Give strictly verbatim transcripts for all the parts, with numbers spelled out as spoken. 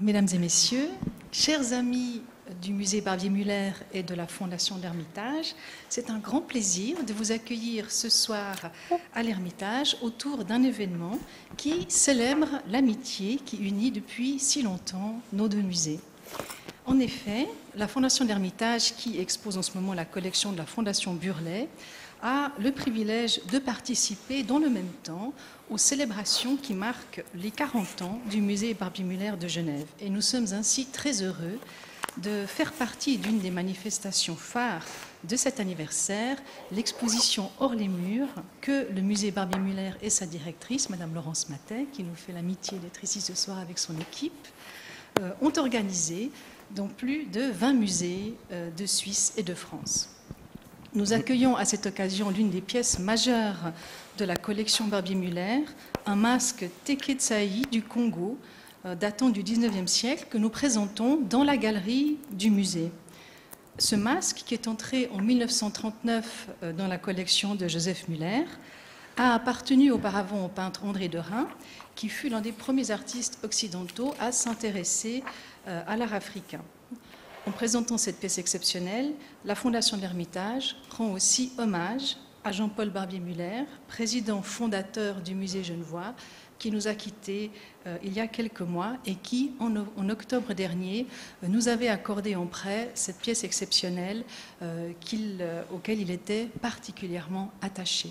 Mesdames et messieurs, chers amis du musée Barbier-Muller et de la Fondation de l'Ermitage, c'est un grand plaisir de vous accueillir ce soir à l'Ermitage autour d'un événement qui célèbre l'amitié qui unit depuis si longtemps nos deux musées. En effet, la Fondation de l'Ermitage, qui expose en ce moment la collection de la Fondation Burlet, a le privilège de participer dans le même temps aux célébrations qui marquent les quarante ans du musée Barbier-Muller de Genève. Et nous sommes ainsi très heureux de faire partie d'une des manifestations phares de cet anniversaire, l'exposition Hors les murs, que le musée Barbier-Muller et sa directrice, Madame Laurence Matet, qui nous fait l'amitié d'être ici ce soir avec son équipe, euh, ont organisée dans plus de vingt musées euh, de Suisse et de France. Nous accueillons à cette occasion l'une des pièces majeures de la collection Barbier-Muller, un masque Teketsaï du Congo, euh, datant du dix-neuvième siècle, que nous présentons dans la galerie du musée. Ce masque, qui est entré en mille neuf cent trente-neuf euh, dans la collection de Joseph Muller, a appartenu auparavant au peintre André Derain, qui fut l'un des premiers artistes occidentaux à s'intéresser euh, à l'art africain. En présentant cette pièce exceptionnelle, la Fondation de l'Ermitage rend aussi hommage à Jean-Paul Barbier-Muller, président fondateur du musée genevois, qui nous a quittés euh, il y a quelques mois et qui, en, en octobre dernier, euh, nous avait accordé en prêt cette pièce exceptionnelle euh, qu'il, euh, auquel il était particulièrement attaché.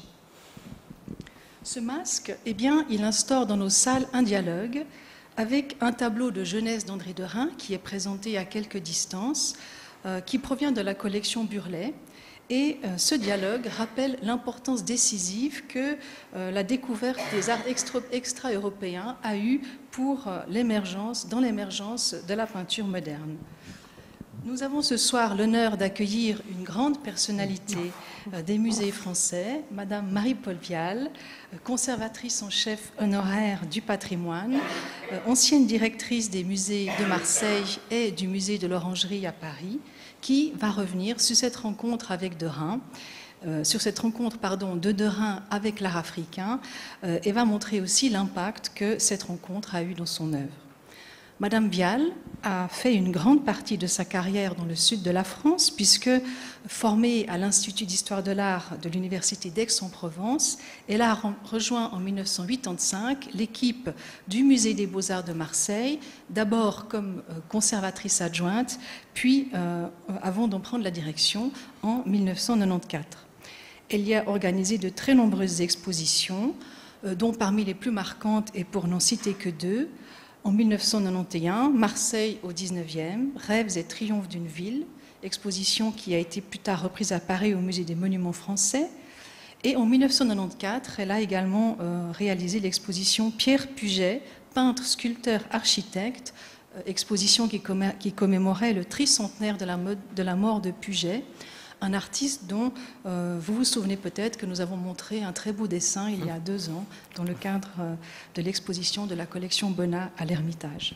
Ce masque, eh bien, il instaure dans nos salles un dialogue avec un tableau de jeunesse d'André Derain qui est présenté à quelque distance, euh, qui provient de la collection Burlet. Et euh, ce dialogue rappelle l'importance décisive que euh, la découverte des arts extra, extra-européens a eue pour euh, l'émergence, dans l'émergence de la peinture moderne. Nous avons ce soir l'honneur d'accueillir une grande personnalité euh, des musées français, Madame Marie-Paul Vial, euh, conservatrice en chef honoraire du patrimoine, euh, ancienne directrice des musées de Marseille et du musée de l'Orangerie à Paris, qui va revenir sur cette rencontre avec Derain, euh, sur cette rencontre pardon, de Derain avec l'art africain, euh, et va montrer aussi l'impact que cette rencontre a eu dans son œuvre. Madame Vial a fait une grande partie de sa carrière dans le sud de la France, puisque formée à l'Institut d'histoire de l'art de l'Université d'Aix-en-Provence, elle a rejoint en mille neuf cent quatre-vingt-cinq l'équipe du Musée des Beaux-Arts de Marseille, d'abord comme conservatrice adjointe, puis euh, avant d'en prendre la direction en mille neuf cent quatre-vingt-quatorze. Elle y a organisé de très nombreuses expositions, euh, dont parmi les plus marquantes, et pour n'en citer que deux, en mille neuf cent quatre-vingt-onze, Marseille au dix-neuvième, Rêves et triomphes d'une ville, exposition qui a été plus tard reprise à Paris au Musée des Monuments Français. Et en mille neuf cent quatre-vingt-quatorze, elle a également euh, réalisé l'exposition Pierre Puget, peintre, sculpteur, architecte, euh, exposition qui, commé qui commémorait le tricentenaire de la, mode, de la mort de Puget, un artiste dont euh, vous vous souvenez peut-être que nous avons montré un très beau dessin il y a deux ans dans le cadre euh, de l'exposition de la collection Bonnat à l'Ermitage.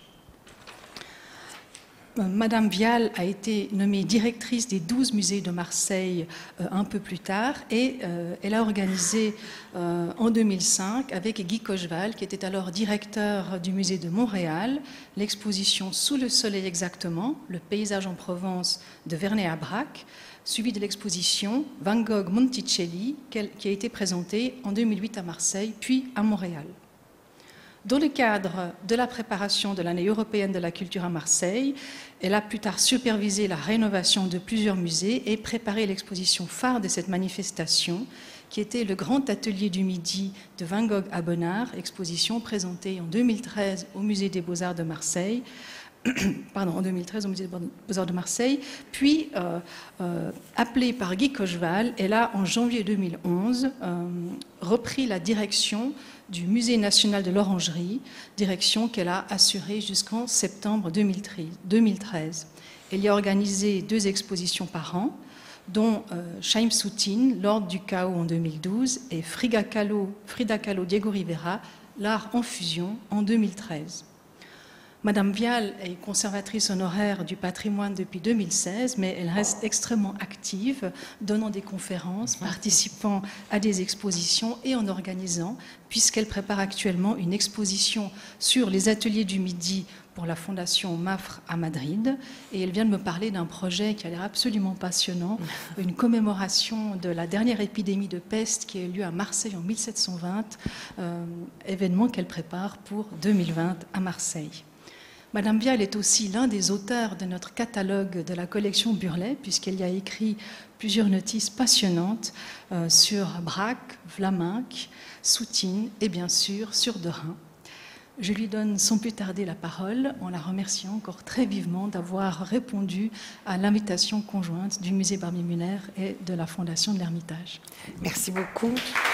Euh, Madame Vial a été nommée directrice des douze musées de Marseille euh, un peu plus tard et euh, elle a organisé euh, en deux mille cinq avec Guy Cocheval, qui était alors directeur du musée de Montréal, l'exposition Sous le soleil exactement, le paysage en Provence de Vernet-à-Brac, suivi de l'exposition Van Gogh Monticelli, qui a été présentée en deux mille huit à Marseille, puis à Montréal. Dans le cadre de la préparation de l'année européenne de la culture à Marseille, elle a plus tard supervisé la rénovation de plusieurs musées et préparé l'exposition phare de cette manifestation, qui était le grand atelier du midi de Van Gogh à Bonnard, exposition présentée en deux mille treize au Musée des Beaux-Arts de Marseille, Pardon, en deux mille treize au Musée des Beaux-Arts de Marseille, puis euh, euh, appelée par Guy Cocheval, elle a en janvier deux mille onze euh, repris la direction du Musée national de l'Orangerie, direction qu'elle a assurée jusqu'en septembre deux mille treize. Elle y a organisé deux expositions par an, dont euh, Chaim Soutine, L'Ordre du Chaos en deux mille douze, et Frida Kahlo, Frida Kahlo Diego Rivera, L'Art en fusion en deux mille treize. Madame Vial est conservatrice honoraire du patrimoine depuis deux mille seize, mais elle reste extrêmement active, donnant des conférences, participant à des expositions et en organisant, puisqu'elle prépare actuellement une exposition sur les ateliers du Midi pour la Fondation MAFRE à Madrid. Et elle vient de me parler d'un projet qui a l'air absolument passionnant, une commémoration de la dernière épidémie de peste qui a eu lieu à Marseille en mille sept cent vingt, euh, événement qu'elle prépare pour deux mille vingt à Marseille. Madame Vial est aussi l'un des auteurs de notre catalogue de la collection Burlet, puisqu'elle y a écrit plusieurs notices passionnantes euh, sur Braque, Vlaminck, Soutine et bien sûr sur Derain. Je lui donne sans plus tarder la parole en la remerciant encore très vivement d'avoir répondu à l'invitation conjointe du musée Barbier-Muller et de la Fondation de l'Ermitage. Merci beaucoup.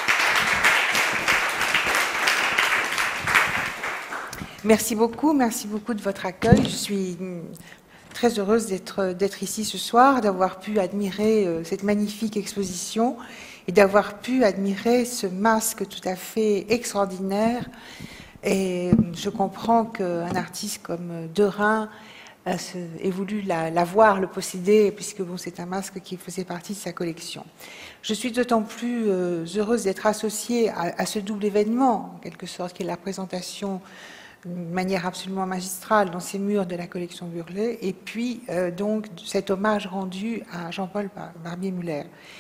Merci beaucoup, merci beaucoup de votre accueil. Je suis très heureuse d'être d'être ici ce soir, d'avoir pu admirer cette magnifique exposition et d'avoir pu admirer ce masque tout à fait extraordinaire. Et je comprends qu'un artiste comme Derain ait voulu l'avoir, le posséder, puisque bon, c'est un masque qui faisait partie de sa collection. Je suis d'autant plus heureuse d'être associée à, à ce double événement, en quelque sorte, qui est la présentation d'une manière absolument magistrale dans ces murs de la collection Burlet, et puis euh, donc cet hommage rendu à Jean-Paul Barbier-Muller.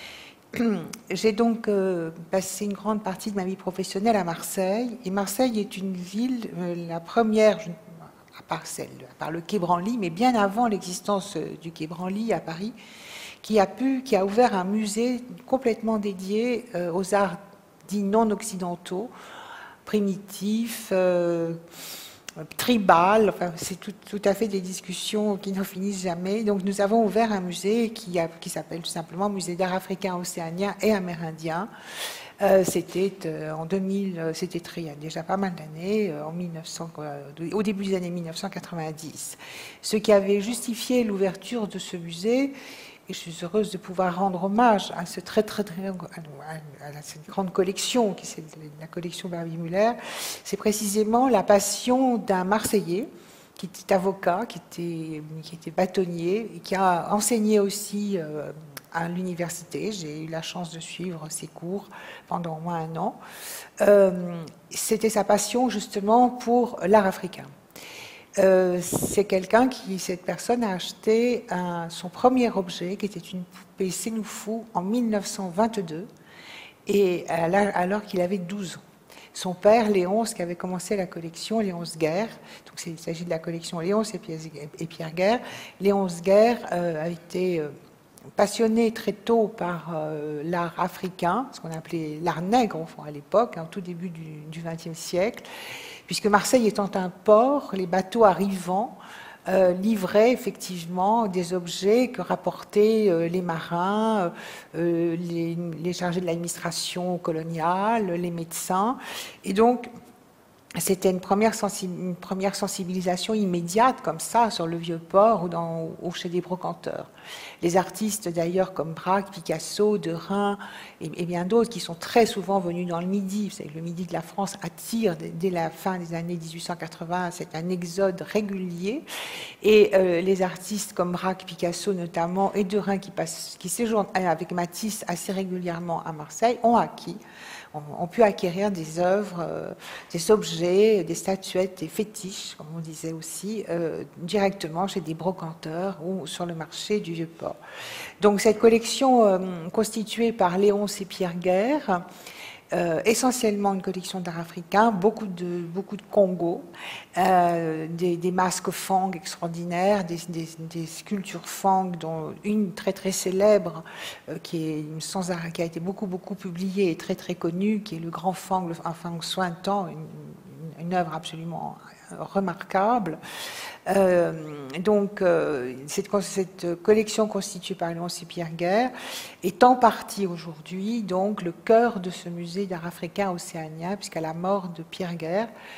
J'ai donc euh, passé une grande partie de ma vie professionnelle à Marseille, et Marseille est une ville, euh, la première, à part celle, à part le Quai Branly, mais bien avant l'existence du Quai Branly à Paris, qui a pu, qui a ouvert un musée complètement dédié euh, aux arts dits non occidentaux, primitif, euh, tribal, enfin, c'est tout, tout à fait des discussions qui n'en finissent jamais. Donc nous avons ouvert un musée qui, qui s'appelle tout simplement Musée d'art africain, océanien et amérindien. Euh, c'était euh, en deux mille, c'était très, il y a déjà pas mal d'années, euh, en mille neuf cents, euh, au début des années mille neuf cent quatre-vingt-dix. Ce qui avait justifié l'ouverture de ce musée, et je suis heureuse de pouvoir rendre hommage à, ce très, très, très, à cette grande collection, qui est la collection Barbier-Muller, c'est précisément la passion d'un Marseillais qui était avocat, qui était, qui était bâtonnier, et qui a enseigné aussi euh, à l'université. J'ai eu la chance de suivre ses cours pendant au moins un an. Euh, C'était sa passion justement pour l'art africain. Euh, c'est quelqu'un qui, cette personne a acheté un, son premier objet, qui était une poupée Sénoufou en mille neuf cent vingt-deux, et alors qu'il avait douze ans. Son père, Léonce, qui avait commencé la collection, Léonce Guerre, donc il s'agit de la collection Léonce et Pierre Guerre. Léonce Guerre euh, a été euh, passionné très tôt par euh, l'art africain, ce qu'on appelait l'art nègre enfin, à l'époque, hein, au tout début du vingtième siècle. Puisque Marseille étant un port, les bateaux arrivant euh, livraient effectivement des objets que rapportaient euh, les marins, euh, les, les chargés de l'administration coloniale, les médecins. Et donc, c'était une première, une première sensibilisation immédiate, comme ça, sur le vieux port ou, dans, ou chez des brocanteurs. Les artistes, d'ailleurs, comme Braque, Picasso, Derain et, et bien d'autres, qui sont très souvent venus dans le Midi. Vous savez, le Midi de la France attire, dès, dès la fin des années mille huit cent quatre-vingts, c'est un exode régulier. Et euh, les artistes comme Braque, Picasso notamment, et Derain, qui, passe, qui séjournent avec Matisse assez régulièrement à Marseille, ont acquis ont pu acquérir des œuvres, euh, des objets, des statuettes, des fétiches, comme on disait aussi, euh, directement chez des brocanteurs ou sur le marché du Vieux-Port. Donc cette collection euh, constituée par Léonce et Pierre Guerre, Euh, essentiellement une collection d'art africain, beaucoup de, beaucoup de Congo, euh, des, des masques Fang extraordinaires, des, des, des sculptures Fang, dont une très très célèbre, euh, qui, est sans arrêt, qui a été beaucoup beaucoup publiée et très très connue, qui est le Grand Fang, le Fang Sointan, une, une œuvre absolument remarquable. Euh, donc, euh, cette, cette collection constituée par Léonce et Pierre Guerre est en partie aujourd'hui donc le cœur de ce musée d'art africain océanien, puisqu'à la mort de Pierre Guerre,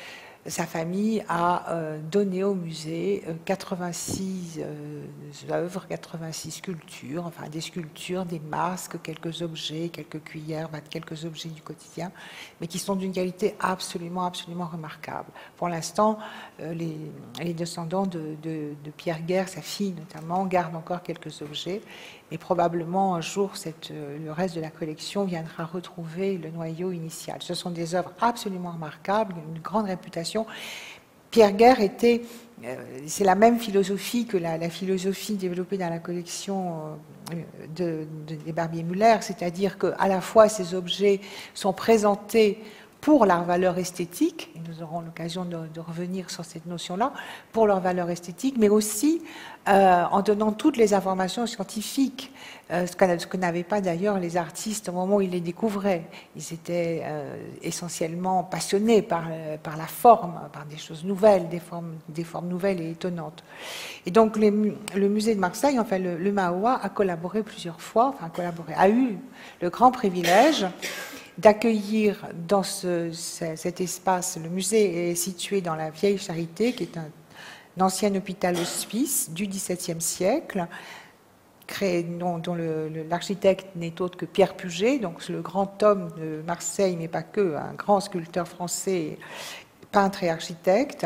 sa famille a euh, donné au musée euh, quatre-vingt-six euh, œuvres, quatre-vingt-six sculptures, enfin des sculptures, des masques, quelques objets, quelques cuillères, quelques objets du quotidien, mais qui sont d'une qualité absolument, absolument remarquable. Pour l'instant, euh, les, les descendants de, de, de Pierre Guerre, sa fille notamment, gardent encore quelques objets, et probablement un jour, cette, le reste de la collection viendra retrouver le noyau initial. Ce sont des œuvres absolument remarquables, une grande réputation. Pierre Guerre était, euh, c'est la même philosophie que la, la philosophie développée dans la collection euh, de, de, des Barbier-Muller, c'est-à-dire qu'à la fois ces objets sont présentés pour leur valeur esthétique, et nous aurons l'occasion de, de revenir sur cette notion-là, pour leur valeur esthétique, mais aussi euh, en donnant toutes les informations scientifiques, euh, ce que, que n'avaient pas d'ailleurs les artistes au moment où ils les découvraient. Ils étaient euh, essentiellement passionnés par, par la forme, par des choses nouvelles, des formes, des formes nouvelles et étonnantes. Et donc les, le musée de Marseille, enfin le, le M A O A, a collaboré plusieurs fois, enfin collaboré, a eu le grand privilège d'accueillir dans ce, cet espace. Le musée est situé dans la Vieille Charité, qui est un, un ancien hôpital-hospice du dix-septième siècle, créé, dont, dont l'architecte n'est autre que Pierre Puget, donc le grand homme de Marseille, mais pas que, un grand sculpteur français, peintre et architecte.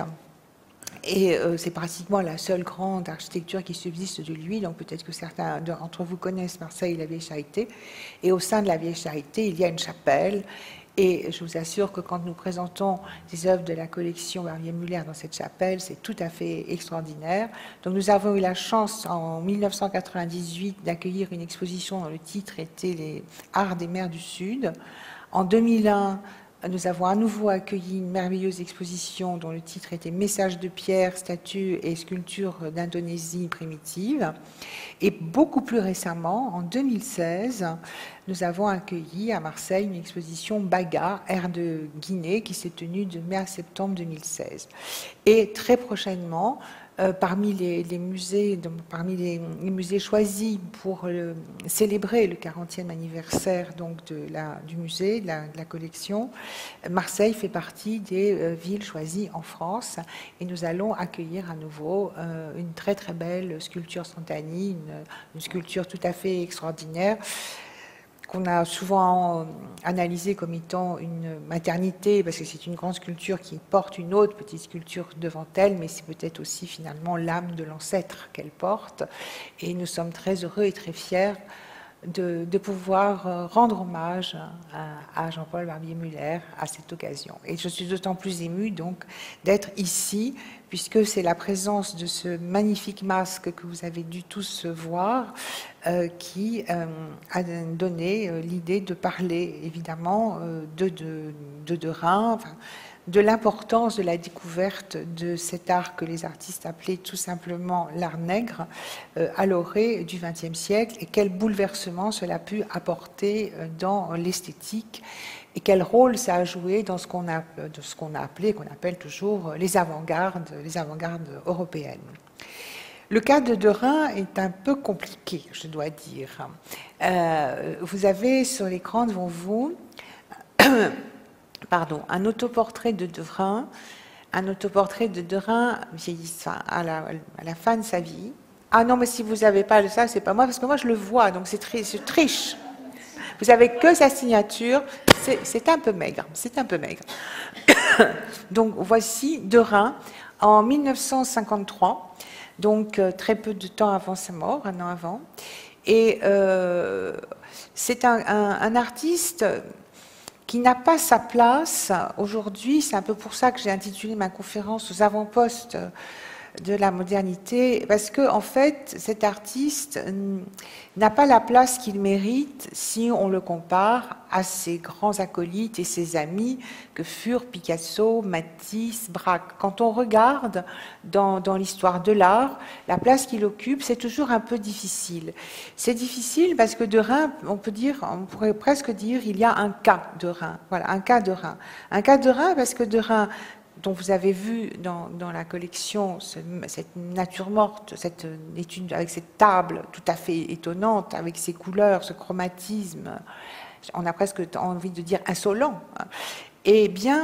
Et euh, c'est pratiquement la seule grande architecture qui subsiste de lui, donc peut-être que certains d'entre vous connaissent Marseille, la Vieille Charité. Et au sein de la Vieille Charité, il y a une chapelle. Et je vous assure que quand nous présentons des œuvres de la collection Barbier-Muller dans cette chapelle, c'est tout à fait extraordinaire. Donc nous avons eu la chance en mille neuf cent quatre-vingt-dix-huit d'accueillir une exposition dont le titre était Les Arts des mers du Sud. En deux mille un, nous avons à nouveau accueilli une merveilleuse exposition dont le titre était Messages de pierre, statues et sculptures d'Indonésie primitive. Et beaucoup plus récemment, en deux mille seize, nous avons accueilli à Marseille une exposition Baga, air de Guinée, qui s'est tenue de mai à septembre deux mille seize. Et très prochainement, Euh, parmi les, les musées, donc, parmi les, les musées choisis pour le, célébrer le quarantième anniversaire donc, de la, du musée, de la, de la collection, Marseille fait partie des euh, villes choisies en France et nous allons accueillir à nouveau euh, une très très belle sculpture Santani, une, une sculpture tout à fait extraordinaire, qu'on a souvent analysé comme étant une maternité, parce que c'est une grande sculpture qui porte une autre petite sculpture devant elle, mais c'est peut-être aussi finalement l'âme de l'ancêtre qu'elle porte. Et nous sommes très heureux et très fiers de, de pouvoir rendre hommage à, à Jean-Paul Barbier-Muller à cette occasion. Et je suis d'autant plus émue donc d'être ici, puisque c'est la présence de ce magnifique masque que vous avez dû tous voir, euh, qui euh, a donné euh, l'idée de parler évidemment euh, de, de, de Derain, enfin, de l'importance de la découverte de cet art que les artistes appelaient tout simplement l'art nègre euh, à l'orée du vingtième siècle, et quel bouleversement cela a pu apporter euh, dans l'esthétique et quel rôle ça a joué dans ce qu'on a, de ce qu'on a appelé, qu'on appelle toujours les avant-gardes, les avant-gardes européennes. Le cas de Derain est un peu compliqué, je dois dire. Euh, vous avez sur l'écran devant vous pardon, un autoportrait de Derain, un autoportrait de Derain vieillissant à la, à la fin de sa vie. Ah non, mais si vous n'avez pas ça, c'est pas moi, parce que moi je le vois, donc c'est triche. Vous n'avez que sa signature, c'est un peu maigre, c'est un peu maigre. Donc voici Derain en mille neuf cent cinquante-trois, donc euh, très peu de temps avant sa mort, un an avant. Et euh, c'est un, un, un artiste qui n'a pas sa place aujourd'hui. C'est un peu pour ça que j'ai intitulé ma conférence aux avant-postes de la modernité, parce que en fait, cet artiste n'a pas la place qu'il mérite si on le compare à ses grands acolytes et ses amis que furent Picasso, Matisse, Braque. Quand on regarde dans, dans l'histoire de l'art, la place qu'il occupe, c'est toujours un peu difficile. C'est difficile parce que Derain, on peut dire, on pourrait presque dire, il y a un cas Derain. Voilà, un cas Derain. Un cas Derain parce que Derain, dont vous avez vu dans, dans la collection ce, cette nature morte, cette étude avec cette table tout à fait étonnante, avec ses couleurs, ce chromatisme, on a presque envie de dire insolent. Eh bien,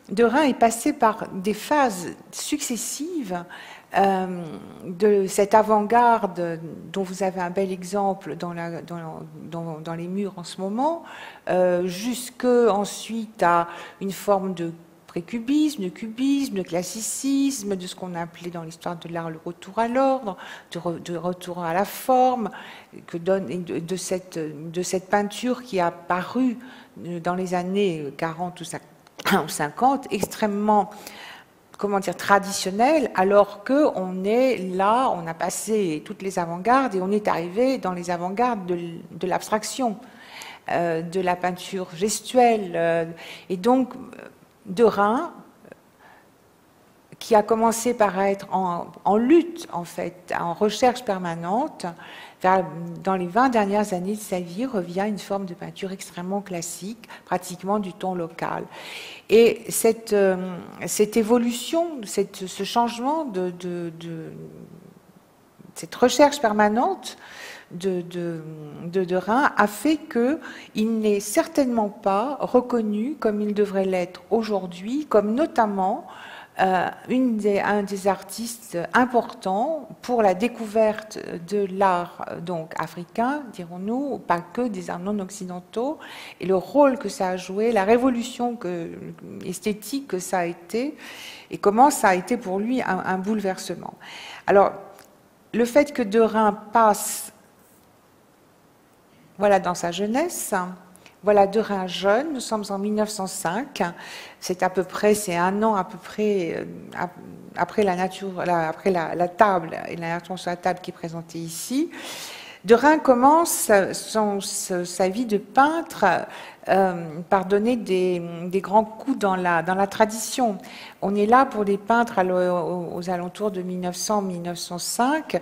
Derain est passé par des phases successives euh, de cette avant-garde dont vous avez un bel exemple dans, la, dans, dans, dans les murs en ce moment, euh, jusque ensuite à une forme de précubisme, de cubisme, de classicisme, de ce qu'on a appelé dans l'histoire de l'art le retour à l'ordre, de, re, de retour à la forme, que donne, de, de, cette, de cette peinture qui a paru dans les années quarante ou cinquante, extrêmement, comment dire, traditionnelle, alors qu'on est là, on a passé toutes les avant-gardes et on est arrivé dans les avant-gardes de, de l'abstraction, euh, de la peinture gestuelle, euh, et donc Derain, qui a commencé par être en, en lutte, en fait, en recherche permanente, vers, dans les vingt dernières années de sa vie, revient à une forme de peinture extrêmement classique, pratiquement du ton local. Et cette, euh, cette évolution, cette, ce changement de, de, de cette recherche permanente de, de, de Derain a fait qu'il n'est certainement pas reconnu comme il devrait l'être aujourd'hui, comme notamment euh, une des, un des artistes importants pour la découverte de l'art donc africain, dirons-nous, pas que des arts non occidentaux, et le rôle que ça a joué, la révolution que, esthétique que ça a été, et comment ça a été pour lui un, un bouleversement. Alors, le fait que Derain passe, voilà, dans sa jeunesse, voilà Derain jeune, nous sommes en mille neuf cent cinq, c'est à peu près, c'est un an à peu près après la nature, après la, la table et la nature sur la table qui est présentée ici. Derain commence son, sa vie de peintre euh, par donner des, des grands coups dans la, dans la tradition. On est là pour des peintres aux, aux alentours de mille neuf cents à mille neuf cent cinq,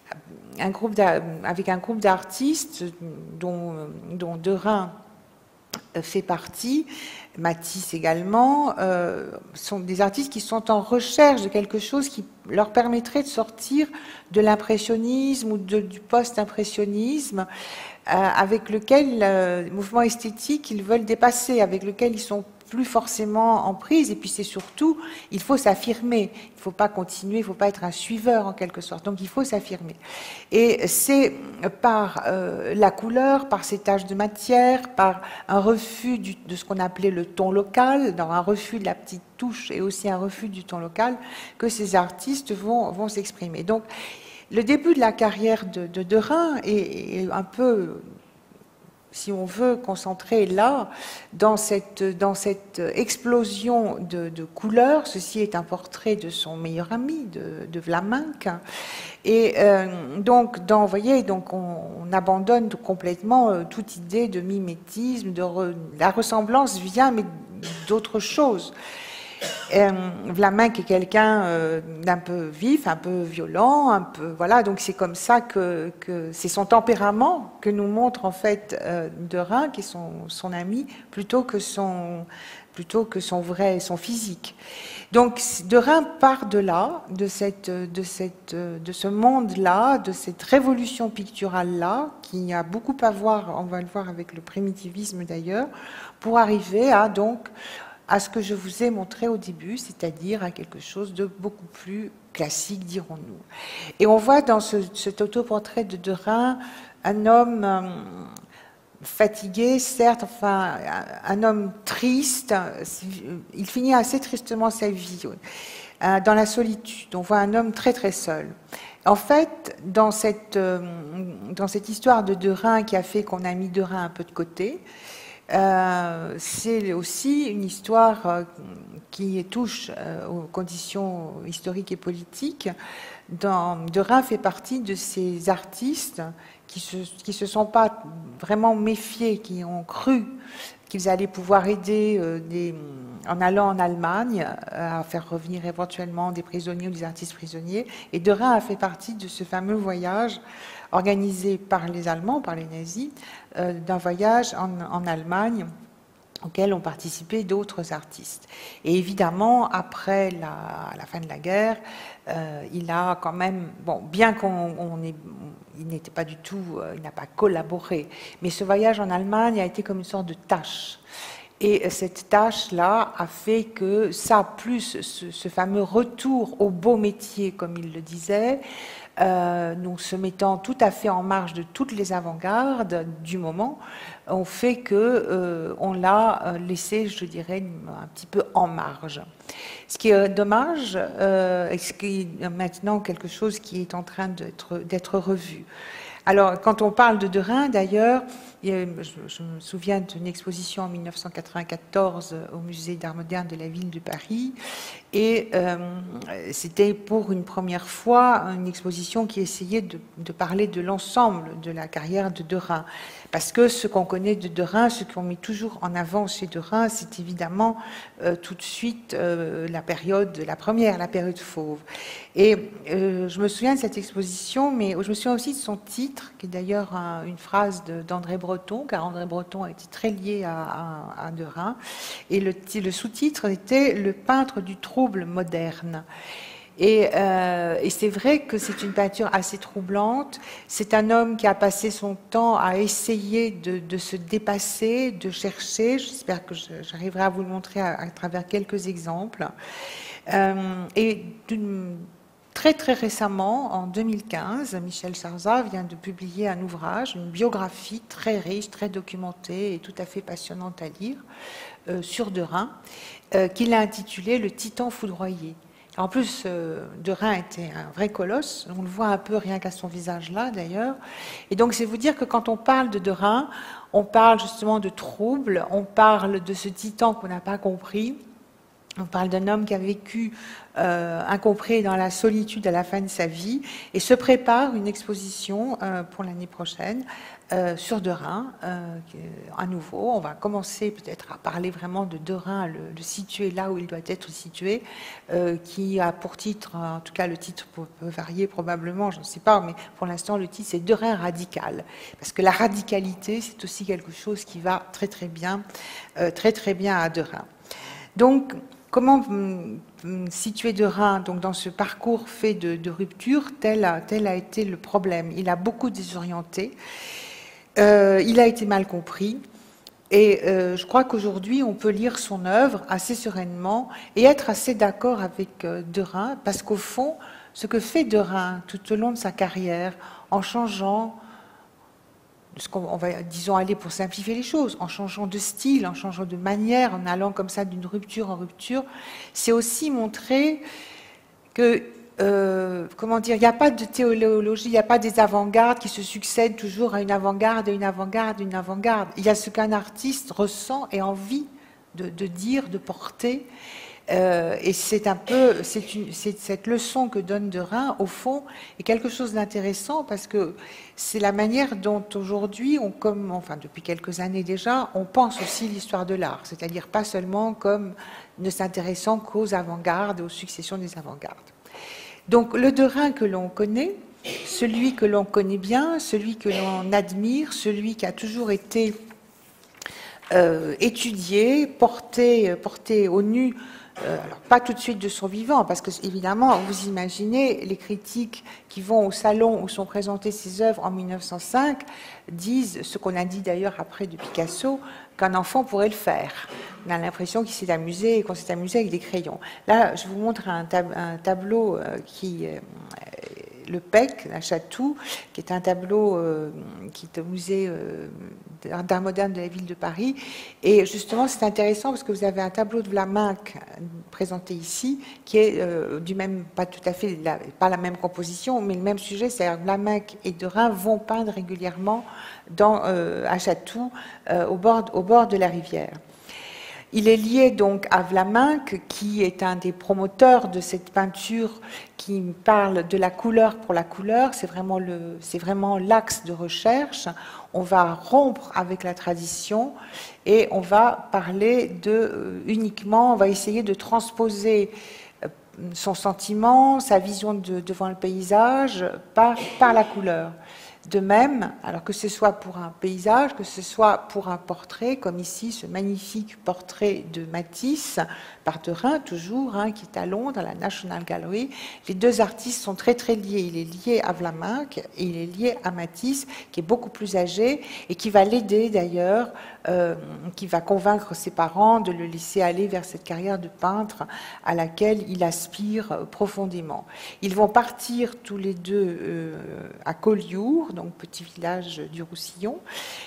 un groupe avec un groupe d'artistes dont, dont Derain fait partie, Matisse également, euh, sont des artistes qui sont en recherche de quelque chose qui leur permettrait de sortir de l'impressionnisme ou de, du post-impressionnisme, euh, avec lequel euh, le mouvement esthétique ils veulent dépasser, avec lequel ils sont plus forcément en prise, et puis c'est surtout, il faut s'affirmer, il ne faut pas continuer, il ne faut pas être un suiveur en quelque sorte, donc il faut s'affirmer. Et c'est par euh, la couleur, par ces taches de matière, par un refus du, de ce qu'on appelait le ton local, dans un refus de la petite touche et aussi un refus du ton local, que ces artistes vont, vont s'exprimer. Donc le début de la carrière de, de Derain est, est un peu, si on veut, concentrer là, dans cette, dans cette explosion de, de couleurs. Ceci est un portrait de son meilleur ami, de, de Vlaminck. Et euh, donc, dans, vous voyez, donc on, on abandonne complètement euh, toute idée de mimétisme, de re, la ressemblance vient, mais d'autres choses. Euh, Vlaminck est quelqu'un euh, d'un peu vif, un peu violent, un peu voilà. Donc c'est comme ça que, que c'est son tempérament que nous montre en fait euh, Derain, qui est son, son ami, plutôt que son plutôt que son vrai son physique. Donc Derain part de là, de cette de cette de ce monde-là, de cette révolution picturale-là, qui a beaucoup à voir, on va le voir avec le primitivisme d'ailleurs, pour arriver à donc à ce que je vous ai montré au début, c'est-à-dire à quelque chose de beaucoup plus classique, dirons-nous. Et on voit dans ce, cet autoportrait de Derain un homme euh, fatigué, certes, enfin, un homme triste. Il finit assez tristement sa vie, euh, dans la solitude. On voit un homme très très seul. En fait, dans cette, euh, dans cette histoire de Derain qui a fait qu'on a mis Derain un peu de côté, Euh, c'est aussi une histoire euh, qui touche euh, aux conditions historiques et politiques. Dans, Derain fait partie de ces artistes qui se, qui se sont pas vraiment méfiés, qui ont cru qu'ils allaient pouvoir aider euh, des, en allant en Allemagne à faire revenir éventuellement des prisonniers ou des artistes prisonniers. Et Derain a fait partie de ce fameux voyage organisé par les Allemands, par les nazis, euh, d'un voyage en, en Allemagne auquel ont participé d'autres artistes. Et évidemment, après la, la fin de la guerre, euh, il a quand même, bon, bien qu'on on est, il n'était pas du tout, euh, il n'a pas collaboré, mais ce voyage en Allemagne a été comme une sorte de tâche. Et cette tâche-là a fait que ça, plus ce, ce fameux retour au beau métier, comme il le disait, euh, donc se mettant tout à fait en marge de toutes les avant-gardes du moment, ont fait que euh, on l'a laissé, je dirais, un petit peu en marge. Ce qui est dommage, euh, et ce qui est maintenant quelque chose qui est en train d'être d'être revu. Alors, quand on parle de Derain, d'ailleurs, je, je me souviens d'une exposition en mille neuf cent quatre-vingt-quatorze au Musée d'Art moderne de la ville de Paris, et euh, c'était pour une première fois une exposition qui essayait de, de parler de l'ensemble de la carrière de Derain. Parce que ce qu'on connaît de Derain, ce qu'on met toujours en avant chez Derain, c'est évidemment euh, tout de suite euh, la période, la première, la période fauve. Et euh, je me souviens de cette exposition, mais je me souviens aussi de son titre, qui est d'ailleurs un, une phrase d'André Breton, car André Breton a été très lié à, à, à Derain. Et le, le sous-titre était « Le peintre du trouble moderne ». Et, euh, et c'est vrai que c'est une peinture assez troublante. C'est un homme qui a passé son temps à essayer de, de se dépasser, de chercher. J'espère que j'arriverai à vous le montrer à, à travers quelques exemples. Euh, et très très récemment, en deux mille quinze, Michel Sarza vient de publier un ouvrage, une biographie très riche, très documentée et tout à fait passionnante à lire, euh, sur Derain, euh, qu'il a intitulé « Le Titan foudroyé ». En plus, euh, Derain était un vrai colosse, on le voit un peu rien qu'à son visage là d'ailleurs. Et donc c'est vous dire que quand on parle de Derain, on parle justement de trouble, on parle de ce titan qu'on n'a pas compris, on parle d'un homme qui a vécu euh, incompris dans la solitude à la fin de sa vie, et se prépare une exposition euh, pour l'année prochaine euh, sur Derain. Euh, à nouveau, on va commencer peut-être à parler vraiment de Derain, le, le situer là où il doit être situé, euh, qui a pour titre, en tout cas le titre peut, peut varier probablement, je ne sais pas, mais pour l'instant le titre c'est Derain radical, parce que la radicalité c'est aussi quelque chose qui va très très bien, euh, très très bien à Derain. Donc, comment situer Derain donc, dans ce parcours fait de, de rupture, tel a, tel a été le problème. Il a beaucoup désorienté, euh, il a été mal compris, et euh, je crois qu'aujourd'hui, on peut lire son œuvre assez sereinement et être assez d'accord avec euh, Derain, parce qu'au fond, ce que fait Derain tout au long de sa carrière, en changeant, ce qu'on on va, disons, aller pour simplifier les choses, en changeant de style, en changeant de manière, en allant comme ça d'une rupture en rupture, c'est aussi montrer que, euh, comment dire, il n'y a pas de théologie, il n'y a pas des avant-gardes qui se succèdent toujours à une avant-garde, une avant-garde, une avant-garde. Il y a ce qu'un artiste ressent et envie de, de dire, de porter. Euh, et c'est un peu, c'est une, c'est cette leçon que donne Derain, au fond, est quelque chose d'intéressant parce que c'est la manière dont aujourd'hui, on, comme, enfin depuis quelques années déjà, on pense aussi l'histoire de l'art, c'est-à-dire pas seulement comme ne s'intéressant qu'aux avant-gardes, aux successions des avant-gardes. Donc le Derain que l'on connaît, celui que l'on connaît bien, celui que l'on admire, celui qui a toujours été euh, étudié, porté, porté au nu. Euh, alors, pas tout de suite de son vivant, parce que, évidemment, vous imaginez, les critiques qui vont au salon où sont présentées ses œuvres en mille neuf cent cinq disent, ce qu'on a dit d'ailleurs après de Picasso, qu'un enfant pourrait le faire. On a l'impression qu'il s'est amusé et qu'on s'est amusé avec des crayons. Là, je vous montre un, tab un tableau euh, qui... Euh, le P E C, à Chatou, qui est un tableau euh, qui est au musée euh, d'art moderne de la ville de Paris. Et justement, c'est intéressant parce que vous avez un tableau de Vlaminck présenté ici, qui est euh, du même, pas tout à fait, la, pas la même composition, mais le même sujet, c'est-à-dire Vlaminck et Derain vont peindre régulièrement dans, euh, à Chatou, euh, au, bord, au bord de la rivière. Il est lié donc à Vlaminck, qui est un des promoteurs de cette peinture qui parle de la couleur pour la couleur. C'est vraiment le, c'est vraiment l'axe de recherche. On va rompre avec la tradition et on va parler de euh, uniquement, on va essayer de transposer euh, son sentiment, sa vision de, devant le paysage par, par la couleur. De même, alors que ce soit pour un paysage, que ce soit pour un portrait, comme ici ce magnifique portrait de Matisse, par Derain toujours, hein, qui est à Londres, à la National Gallery, les deux artistes sont très très liés. Il est lié à Vlaminck et il est lié à Matisse, qui est beaucoup plus âgé et qui va l'aider d'ailleurs, euh, qui va convaincre ses parents de le laisser aller vers cette carrière de peintre à laquelle il aspire profondément. Ils vont partir tous les deux euh, à Collioure, donc petit village du Roussillon,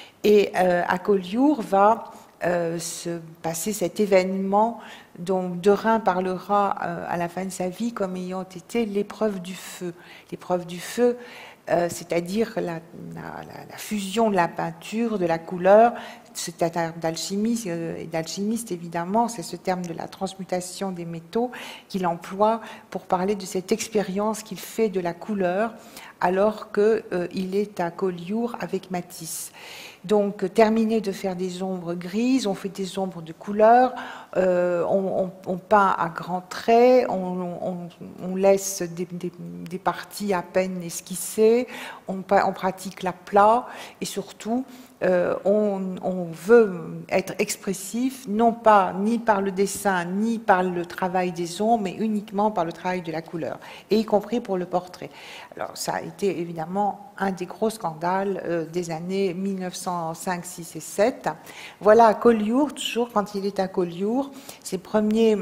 et euh, à Collioure va euh, se passer cet événement dont Derain parlera euh, à la fin de sa vie comme ayant été l'épreuve du feu. L'épreuve du feu, euh, c'est-à-dire la, la, la fusion de la peinture, de la couleur. C'est un terme d'alchimiste, et d'alchimiste évidemment, c'est ce terme de la transmutation des métaux qu'il emploie pour parler de cette expérience qu'il fait de la couleur alors qu'il euh, est à Collioure avec Matisse. Donc, terminé de faire des ombres grises, on fait des ombres de couleur, euh, on, on, on peint à grands traits, on, on, on laisse des, des, des parties à peine esquissées, on, on pratique l'aplat et surtout, Euh, on, on veut être expressif, non pas ni par le dessin, ni par le travail des ombres, mais uniquement par le travail de la couleur, et y compris pour le portrait. Alors, ça a été évidemment un des gros scandales euh, des années mille neuf cent cinq, six et sept. Voilà à Collioure, toujours quand il est à Collioure, ses premiers...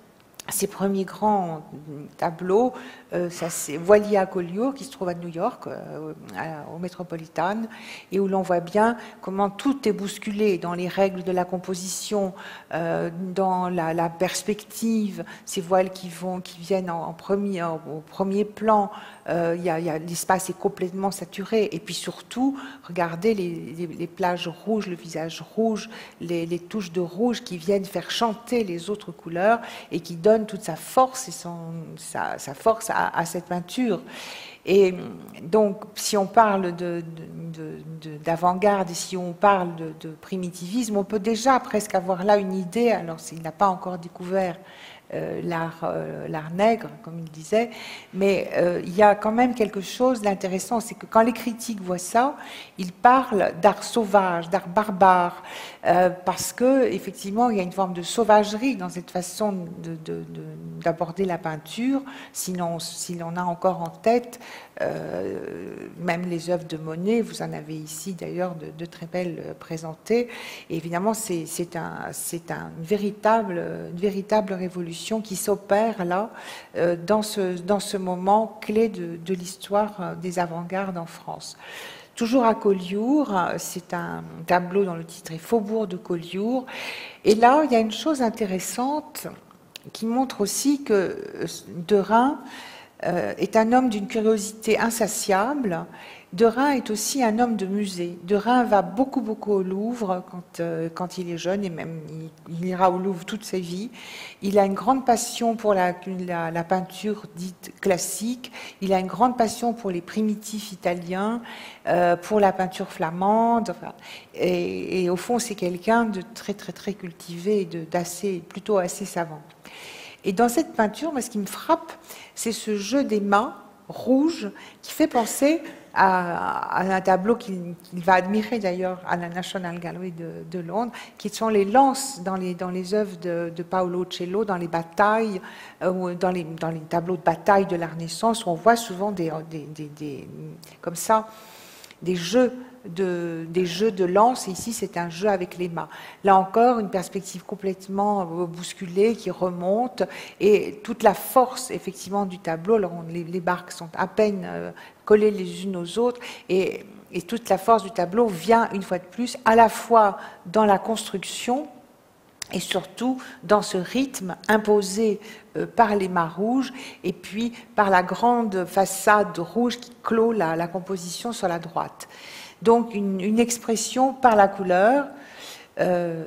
Ces premiers grands tableaux, euh, ça c'est Voilier à Collioure, qui se trouve à New York, euh, à, au Metropolitan, et où l'on voit bien comment tout est bousculé dans les règles de la composition, euh, dans la, la perspective, ces voiles qui vont, qui viennent en, en premier, en, au premier plan. Euh, y a, y a, l'espace est complètement saturé, et puis surtout, regardez les, les, les plages rouges, le visage rouge, les, les touches de rouge qui viennent faire chanter les autres couleurs et qui donnent toute sa force et son, sa, sa force à, à cette peinture. Et donc, si on parle de, de, de, d'avant-garde et si on parle de, de primitivisme, on peut déjà presque avoir là une idée, alors s'il n'a pas encore découvert euh, l'art, euh, l'art nègre, comme il disait, mais euh, il y a quand même quelque chose d'intéressant, c'est que quand les critiques voient ça, ils parlent d'art sauvage, d'art barbare, euh, parce que effectivement, il y a une forme de sauvagerie dans cette façon de, de, de, d'aborder la peinture, sinon, si l'on a encore en tête Euh, même les œuvres de Monet, vous en avez ici d'ailleurs de, de très belles présentées. Et évidemment, c'est, c'est, un, c'est un, une, véritable, une véritable révolution qui s'opère là, euh, dans, ce, dans ce moment clé de, de l'histoire des avant-gardes en France. Toujours à Collioure, c'est un tableau dont le titre est Faubourg de Collioure. Et là, il y a une chose intéressante qui montre aussi que Derain Euh, est un homme d'une curiosité insatiable. Derain est aussi un homme de musée. Derain va beaucoup, beaucoup au Louvre quand, euh, quand il est jeune, et même il, il ira au Louvre toute sa vie. Il a une grande passion pour la, la, la peinture dite classique. Il a une grande passion pour les primitifs italiens, euh, pour la peinture flamande. Enfin, et, et au fond, c'est quelqu'un de très, très, très cultivé et de, d'assez, plutôt assez savant. Et dans cette peinture, moi, ce qui me frappe, c'est ce jeu des mâts rouges qui fait penser à, à un tableau qu'il, qu'il va admirer d'ailleurs à la National Gallery de, de Londres, qui sont les lances dans les, dans les œuvres de, de Paolo Uccello, dans les batailles, euh, dans, les, dans les tableaux de bataille de la Renaissance, où on voit souvent des, des, des, des, comme ça, des jeux De, des jeux de lance, et ici c'est un jeu avec les mâts. Là encore, une perspective complètement bousculée qui remonte, et toute la force effectivement du tableau, alors on, les, les barques sont à peine euh, collées les unes aux autres, et, et toute la force du tableau vient une fois de plus à la fois dans la construction et surtout dans ce rythme imposé euh, par les mâts rouges et puis par la grande façade rouge qui clôt la, la composition sur la droite. Donc une, une expression par la couleur. Euh,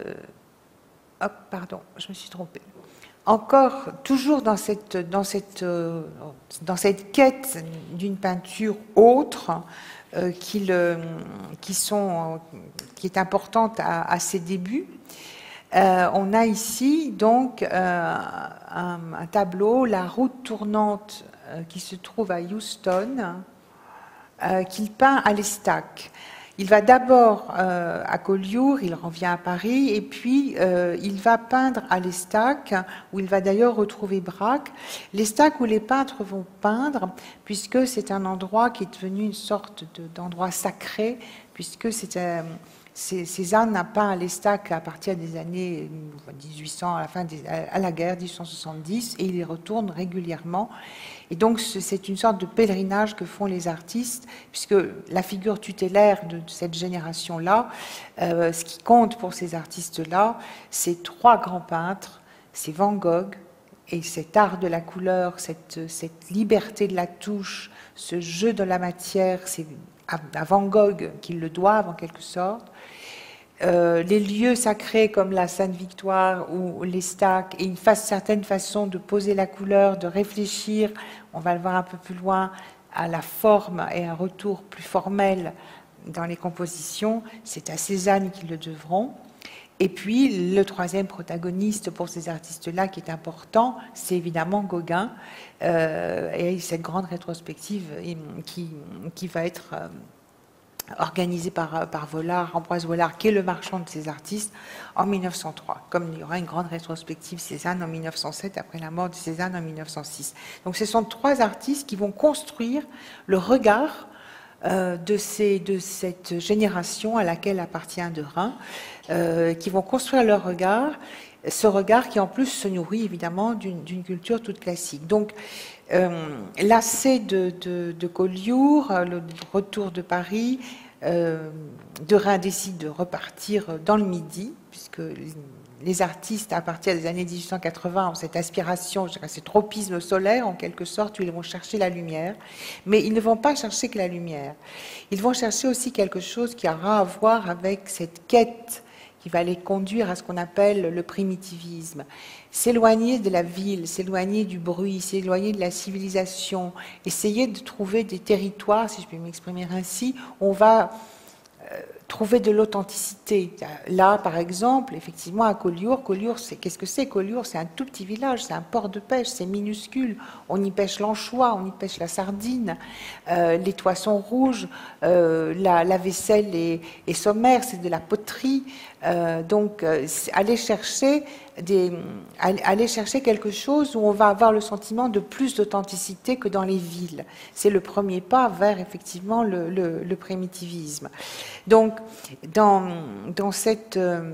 hop, pardon, je me suis trompée. Encore, toujours dans cette, dans cette, euh, dans cette quête d'une peinture autre, euh, qui, le, qui, sont, qui est importante à, à ses débuts, euh, on a ici donc euh, un, un tableau, La route tournante, euh, qui se trouve à Houston. euh, qu'il peint à l'estaque. Il va d'abord euh, à Collioure, il revient à Paris, et puis euh, il va peindre à l'Estaque, où il va d'ailleurs retrouver Braque. L'Estaque où les peintres vont peindre, puisque c'est un endroit qui est devenu une sorte d'endroit sacré, puisque c'est... Euh, Cézanne n'a peint à l'Estaque à partir des années mille huit cents, à la fin des, à la guerre, mille huit cent soixante-dix, et il y retourne régulièrement. Et donc, c'est une sorte de pèlerinage que font les artistes, puisque la figure tutélaire de cette génération-là, euh, ce qui compte pour ces artistes-là, c'est trois grands peintres, c'est Van Gogh, et cet art de la couleur, cette, cette liberté de la touche, ce jeu de la matière, c'est à, à Van Gogh qu'ils le doivent en quelque sorte. Euh, les lieux sacrés comme la Sainte-Victoire ou l'Estaque et une façon, certaine façon de poser la couleur, de réfléchir, on va le voir un peu plus loin, à la forme et un retour plus formel dans les compositions, c'est à Cézanne qu'ils le devront. Et puis le troisième protagoniste pour ces artistes-là qui est important, c'est évidemment Gauguin, euh, et cette grande rétrospective qui, qui va être... Euh, organisé par, par Vollard, Ambroise Vollard, qui est le marchand de ces artistes, en mille neuf cent trois, comme il y aura une grande rétrospective Cézanne en mille neuf cent sept, après la mort de Cézanne en mille neuf cent six. Donc ce sont trois artistes qui vont construire le regard euh, de, ces, de cette génération à laquelle appartient De Rhin, euh, qui vont construire leur regard, ce regard qui en plus se nourrit évidemment d'une culture toute classique. Donc, Euh, lassé de, de, de Collioure, le retour de Paris, euh, De Rhin décide de repartir dans le Midi, puisque les artistes, à partir des années mille huit cent quatre-vingts, ont cette aspiration, ce tropisme solaire en quelque sorte, où ils vont chercher la lumière. Mais ils ne vont pas chercher que la lumière. Ils vont chercher aussi quelque chose qui aura à voir avec cette quête qui va les conduire à ce qu'on appelle le primitivisme. S'éloigner de la ville, s'éloigner du bruit, s'éloigner de la civilisation, essayer de trouver des territoires, si je peux m'exprimer ainsi, où on va euh, trouver de l'authenticité. Là, par exemple, effectivement, à Collioure, Collioure, c'est qu'est-ce que c'est Collioure? C'est un tout petit village, c'est un port de pêche, c'est minuscule. On y pêche l'anchois, on y pêche la sardine, euh, les toits sont rouges, euh, la, la vaisselle est, est sommaire, c'est de la poterie. Euh, donc, euh, aller chercher des, aller chercher quelque chose où on va avoir le sentiment de plus d'authenticité que dans les villes. C'est le premier pas vers effectivement le, le, le primitivisme. Donc, dans, dans cette,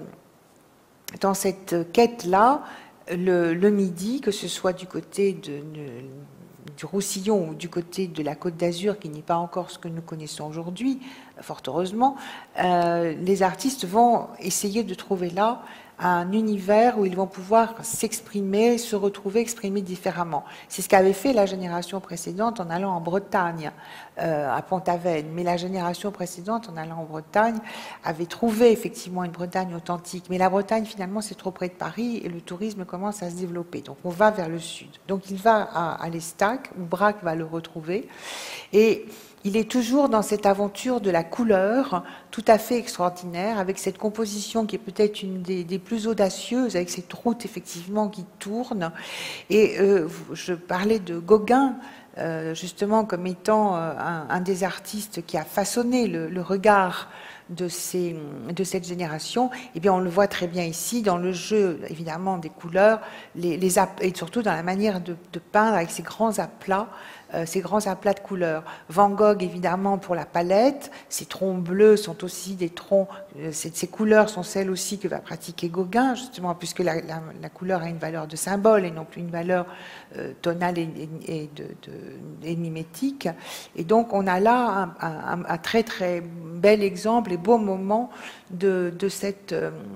dans cette quête-là, le, le Midi, que ce soit du côté de, de, du Roussillon ou du côté de la Côte d'Azur, qui n'est pas encore ce que nous connaissons aujourd'hui, fort heureusement, euh, les artistes vont essayer de trouver là un univers où ils vont pouvoir s'exprimer, se retrouver, exprimer différemment. C'est ce qu'avait fait la génération précédente en allant en Bretagne, euh, à Pont-Aven. Mais la génération précédente, en allant en Bretagne, avait trouvé effectivement une Bretagne authentique. Mais la Bretagne, finalement, c'est trop près de Paris et le tourisme commence à se développer. Donc on va vers le sud. Donc il va à, à l'Estaque, où Braque va le retrouver. Et il est toujours dans cette aventure de la couleur tout à fait extraordinaire, avec cette composition qui est peut-être une des, des plus audacieuses, avec cette route effectivement qui tourne. Et euh, je parlais de Gauguin, euh, justement comme étant euh, un, un des artistes qui a façonné le, le regard de, ces, de cette génération. Eh bien, on le voit très bien ici, dans le jeu, évidemment, des couleurs, les, les et surtout dans la manière de, de peindre avec ces grands aplats, euh, ces grands aplats de couleurs. Van Gogh, évidemment, pour la palette, ces troncs bleus sont aussi des troncs, euh, ces, ces couleurs sont celles aussi que va pratiquer Gauguin, justement, puisque la, la, la couleur a une valeur de symbole et non plus une valeur euh, tonale et, et, et, de, de, et mimétique. Et donc, on a là un, un, un très, très bel exemple et beau moment de, de, cette,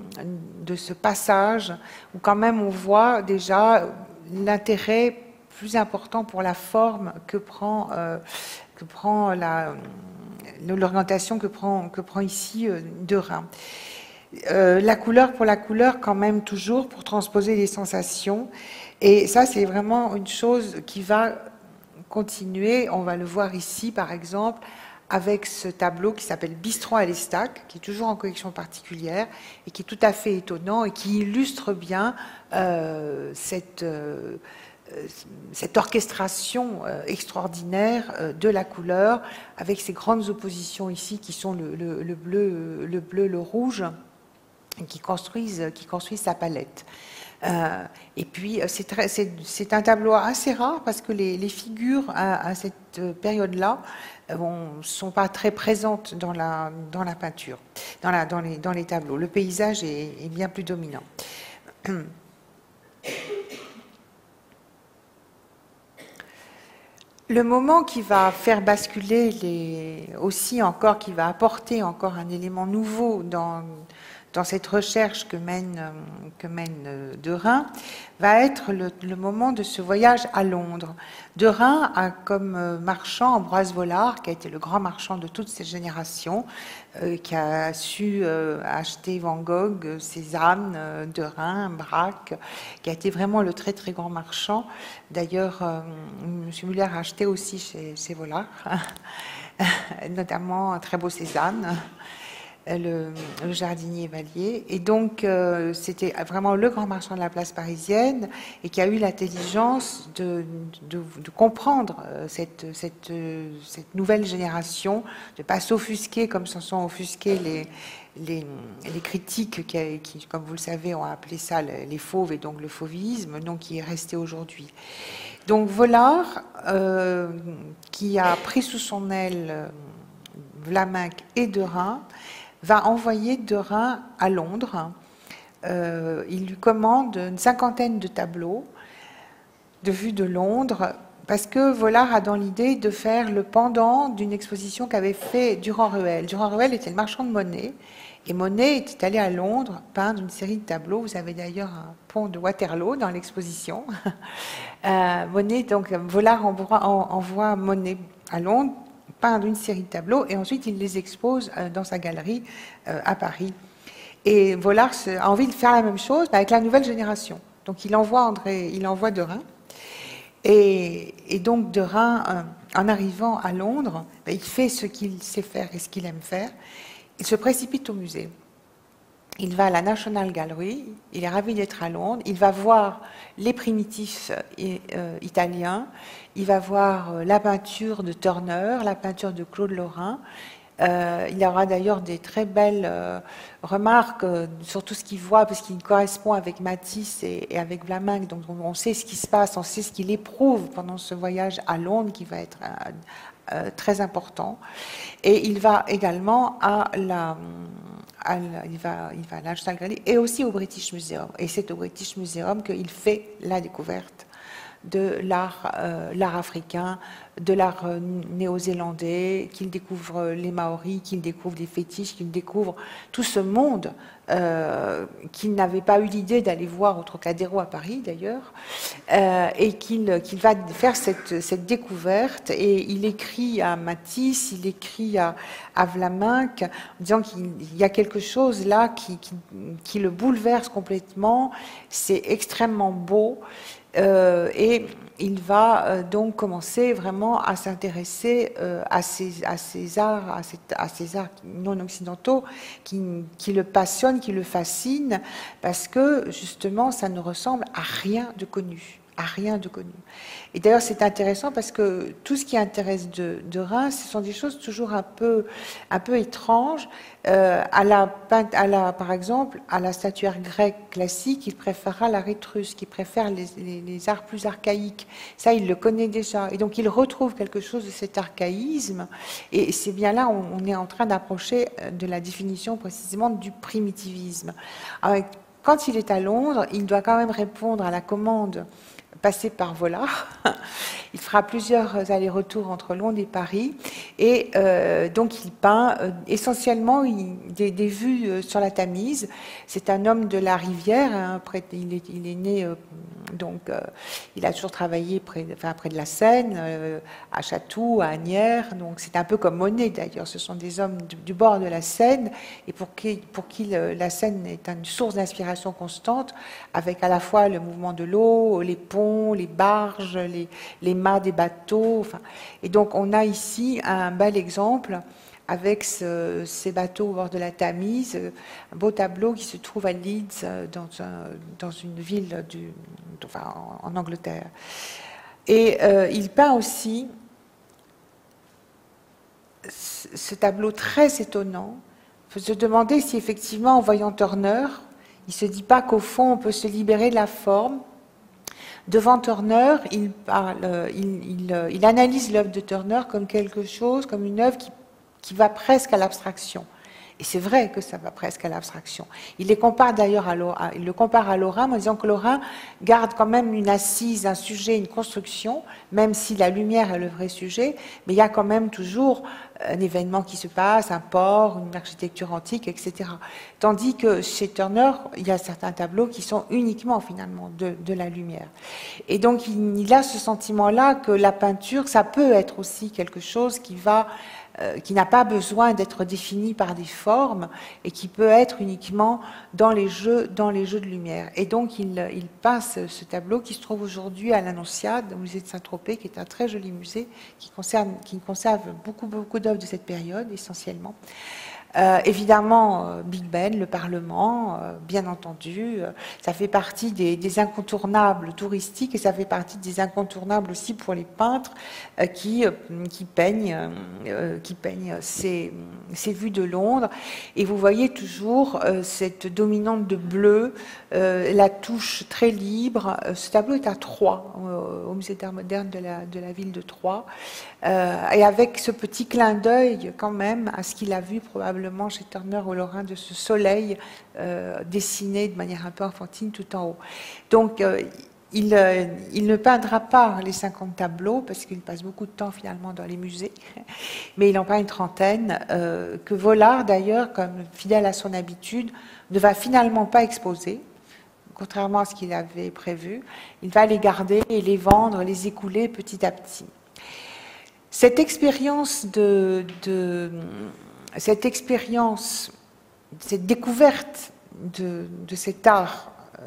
de ce passage où quand même on voit déjà l'intérêt plus important pour la forme que prend, euh, que prend la, l'orientation que prend, que prend ici euh, De Rhin. Euh, la couleur pour la couleur quand même toujours pour transposer les sensations, et ça c'est vraiment une chose qui va continuer. On va le voir ici par exemple avec ce tableau qui s'appelle Bistrot à l'Estaque, qui est toujours en collection particulière et qui est tout à fait étonnant et qui illustre bien euh, cette, euh, cette orchestration extraordinaire de la couleur, avec ces grandes oppositions ici qui sont le, le, le bleu, le bleu, le rouge, qui construisent, qui construisent sa palette. Euh, et puis, c'est un tableau assez rare parce que les, les figures à, à cette période-là ne sont pas très présentes dans la, dans la peinture, dans, la, dans, les, dans les tableaux. Le paysage est, est bien plus dominant. Le moment qui va faire basculer les, aussi encore, qui va apporter encore un élément nouveau dans, dans cette recherche que mène, que mène Derain, va être le, le moment de ce voyage à Londres. Derain a comme marchand Ambroise Vollard, qui a été le grand marchand de toute cette génération, euh, qui a su euh, acheter Van Gogh, Cézanne, euh, Derain, Braque, qui a été vraiment le très très grand marchand. D'ailleurs, euh, M. Muller a acheté aussi chez, chez Vollard, notamment un très beau Cézanne. Le, le jardinier Vallier, et donc euh, c'était vraiment le grand marchand de la place parisienne et qui a eu l'intelligence de, de, de comprendre cette, cette, cette nouvelle génération, de ne pas s'offusquer comme s'en sont offusqués les, les, les critiques qui, qui, comme vous le savez, ont appelé ça les fauves et donc le fauvisme, donc qui est resté aujourd'hui. Donc Vollard, euh, qui a pris sous son aile Vlaminck et Derain, va envoyer Derain à Londres. Euh, il lui commande une cinquantaine de tableaux de vue de Londres, parce que Vollard a dans l'idée de faire le pendant d'une exposition qu'avait fait Durand-Ruel. Durand-Ruel était le marchand de Monet, et Monet était allé à Londres peindre une série de tableaux. Vous avez d'ailleurs un pont de Waterloo dans l'exposition. euh, Monet, donc Vollard envoie, envoie Monet à Londres, peindre une série de tableaux, et ensuite il les expose dans sa galerie euh, à Paris. Et Vollard a envie de faire la même chose avec la nouvelle génération. Donc il envoie, André, il envoie Derain, et, et donc Derain, euh, en arrivant à Londres, ben, il fait ce qu'il sait faire et ce qu'il aime faire. Il se précipite au musée. Il va à la National Gallery, il est ravi d'être à Londres, il va voir les primitifs euh, italiens, il va voir euh, la peinture de Turner, la peinture de Claude Lorrain. Euh, il y aura d'ailleurs des très belles euh, remarques euh, sur tout ce qu'il voit, parce qu'il correspond avec Matisse et, et avec Vlaminck, donc on, on sait ce qui se passe, on sait ce qu'il éprouve pendant ce voyage à Londres, qui va être euh, euh, très important. Et il va également à la... Il va, il va à la National Gallery et aussi au British Museum. Et c'est au British Museum qu'il fait la découverte de l'art euh, l'art africain, de l'art euh, néo-zélandais, qu'il découvre les Maoris, qu'il découvre les fétiches, qu'il découvre tout ce monde euh, qu'il n'avait pas eu l'idée d'aller voir au Trocadéro à Paris d'ailleurs, euh, et qu'il qu'il va faire cette, cette découverte. Et il écrit à Matisse, il écrit à, à Vlaminck, en disant qu'il y a quelque chose là qui, qui, qui le bouleverse complètement, c'est extrêmement beau. Euh, et il va euh, donc commencer vraiment à s'intéresser euh, à, ces, à ces arts, à, cette, à ces arts non occidentaux qui, qui le passionnent, qui le fascinent, parce que justement ça ne ressemble à rien de connu, à rien de connu. Et d'ailleurs c'est intéressant parce que tout ce qui intéresse de, de Reims, ce sont des choses toujours un peu, un peu étranges. Euh, à la, à la, par exemple, à la statuaire grecque classique, il préférera l'art étrusque, il préfère les, les, les arts plus archaïques. Ça, il le connaît déjà. Et donc, il retrouve quelque chose de cet archaïsme. Et c'est bien là où on est en train d'approcher de la définition précisément du primitivisme. Alors, quand il est à Londres, il doit quand même répondre à la commande passé par Vollard. Il fera plusieurs allers-retours entre Londres et Paris, et euh, donc il peint euh, essentiellement il, des, des vues euh, sur la Tamise. C'est un homme de la rivière, hein, près, il, est, il est né, euh, donc euh, il a toujours travaillé près, enfin, près de la Seine, euh, à Chatou, à Asnières, donc c'est un peu comme Monet d'ailleurs, ce sont des hommes du, du bord de la Seine, et pour qui, pour qui le, la Seine est une source d'inspiration constante, avec à la fois le mouvement de l'eau, les ponts, les barges, les, les mâts des bateaux. Enfin, et donc on a ici un bel exemple avec ce, ces bateaux au bord de la Tamise, un beau tableau qui se trouve à Leeds, dans, un, dans une ville du, enfin, en, en Angleterre. Et euh, il peint aussi ce tableau très étonnant. Il faut se demander si effectivement, en voyant Turner, il ne se dit pas qu'au fond, on peut se libérer de la forme. Devant Turner, il, parle, il, il, il analyse l'œuvre de Turner comme quelque chose, comme une œuvre qui, qui va presque à l'abstraction. Et c'est vrai que ça va presque à l'abstraction. Il les compare d'ailleurs à Lorrain, il le compare à Lorrain en disant que Lorrain garde quand même une assise, un sujet, une construction, même si la lumière est le vrai sujet, mais il y a quand même toujours un événement qui se passe, un port, une architecture antique, et cetera. Tandis que chez Turner, il y a certains tableaux qui sont uniquement finalement de, de la lumière. Et donc il, il a ce sentiment-là que la peinture, ça peut être aussi quelque chose qui va qui n'a pas besoin d'être défini par des formes et qui peut être uniquement dans les jeux, dans les jeux de lumière. Et donc, il, il peint ce, ce tableau qui se trouve aujourd'hui à l'Annonciade, au musée de Saint-Tropez, qui est un très joli musée, qui conserve, qui conserve beaucoup, beaucoup d'œuvres de cette période, essentiellement. Euh, évidemment, euh, Big Ben, le Parlement, euh, bien entendu, euh, ça fait partie des, des incontournables touristiques et ça fait partie des incontournables aussi pour les peintres euh, qui, euh, qui peignent, euh, qui peignent ces, ces vues de Londres. Et vous voyez toujours euh, cette dominante de bleu, euh, la touche très libre. Euh, ce tableau est à Troyes, euh, au musée d'art moderne de la, de la ville de Troyes, euh, et avec ce petit clin d'œil quand même à ce qu'il a vu probablement chez Turner ou Lorrain de ce soleil euh, dessiné de manière un peu enfantine tout en haut. Donc, euh, il, euh, il ne peindra pas les cinquante tableaux parce qu'il passe beaucoup de temps finalement dans les musées, mais il en peint une trentaine euh, que Vollard d'ailleurs, comme fidèle à son habitude, ne va finalement pas exposer. Contrairement à ce qu'il avait prévu, il va les garder et les vendre, les écouler petit à petit. Cette expérience de, de cette expérience, cette découverte de, de cet art euh,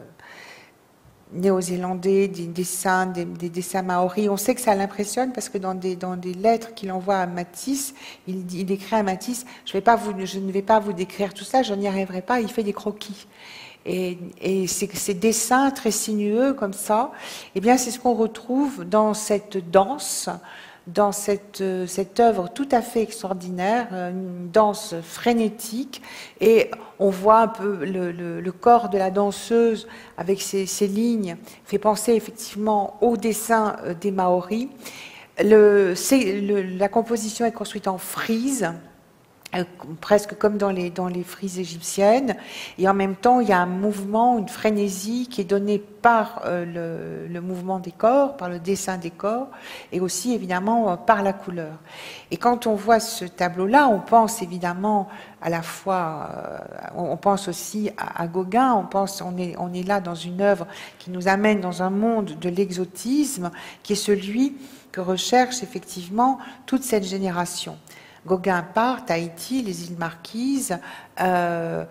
néo-zélandais, des dessins, des, des dessins maoris, on sait que ça l'impressionne parce que dans des, dans des lettres qu'il envoie à Matisse, il, il écrit à Matisse, je, vais pas vous, je ne vais pas vous décrire tout ça, je n'y arriverai pas, il fait des croquis. Et, et ces, ces dessins très sinueux comme ça, eh bien c'est ce qu'on retrouve dans cette danse, dans cette, cette œuvre tout à fait extraordinaire, une danse frénétique, et on voit un peu le, le, le corps de la danseuse avec ses, ses lignes, fait penser effectivement au dessin des Maoris. Le, le, la composition est construite en frise, presque comme dans les, dans les frises égyptiennes, et en même temps il y a un mouvement, une frénésie qui est donnée par euh, le, le mouvement des corps, par le dessin des corps, et aussi évidemment euh, par la couleur. Et quand on voit ce tableau-là, on pense évidemment à la fois, euh, on pense aussi à, à Gauguin, on pense, on est, on est là dans une œuvre qui nous amène dans un monde de l'exotisme, qui est celui que recherche effectivement toute cette génération. Gauguin part, Tahiti, les îles Marquises, euh,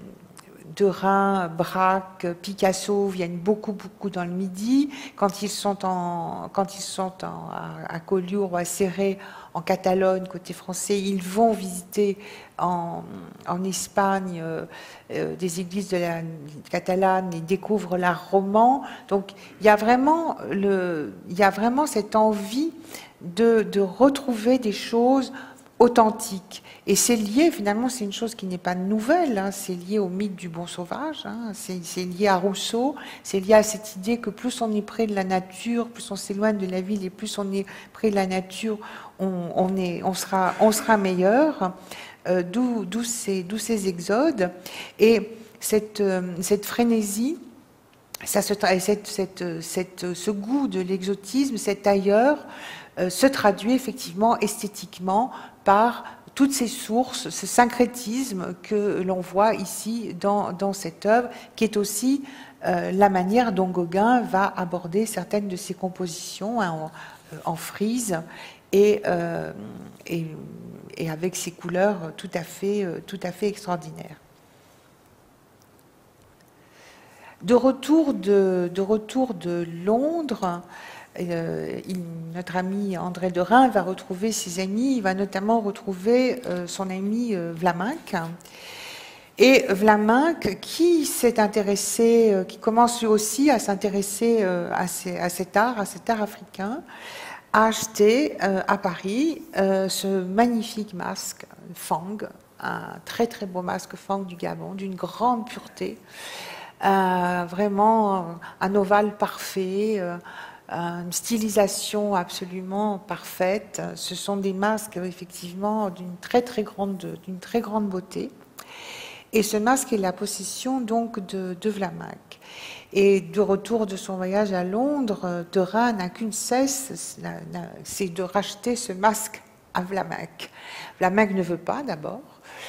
Derain, Braque, Picasso viennent beaucoup, beaucoup dans le Midi. Quand ils sont, en, quand ils sont en, à, à Collioure ou à Serré, en Catalogne, côté français, ils vont visiter en, en Espagne euh, euh, des églises de la catalane et découvrent l'art roman. Donc il y a vraiment, le, il y a vraiment cette envie de, de retrouver des choses authentique. Et c'est lié, finalement, c'est une chose qui n'est pas nouvelle, hein, c'est lié au mythe du bon sauvage, hein, c'est lié à Rousseau, c'est lié à cette idée que plus on est près de la nature, plus on s'éloigne de la ville et plus on est près de la nature, on, on, est, on, sera, on sera meilleur, euh, d'où ces, ces exodes. Et cette, euh, cette frénésie, ça se, cette, cette, cette, ce goût de l'exotisme, cet ailleurs, euh, se traduit effectivement esthétiquement par toutes ces sources, ce syncrétisme que l'on voit ici dans, dans cette œuvre, qui est aussi euh, la manière dont Gauguin va aborder certaines de ses compositions hein, en, en frise et, euh, et, et avec ces couleurs tout à fait, tout à fait extraordinaires. De retour de, de, retour de Londres, euh, il, notre ami André Derain va retrouver ses amis, il va notamment retrouver euh, son ami euh, Vlaminck. Et Vlaminck, qui s'est intéressé, euh, qui commence lui aussi à s'intéresser euh, à, à cet art, à cet art africain, a acheté euh, à Paris euh, ce magnifique masque Fang, un très très beau masque Fang du Gabon, d'une grande pureté, euh, vraiment un ovale parfait, euh, une stylisation absolument parfaite. Ce sont des masques effectivement d'une très très grande, d'une très grande beauté. Et ce masque est la possession donc de, de Vlaminck. Et de retour de son voyage à Londres, Derain n'a qu'une cesse, c'est de racheter ce masque à Vlaminck. Vlaminck ne veut pas d'abord.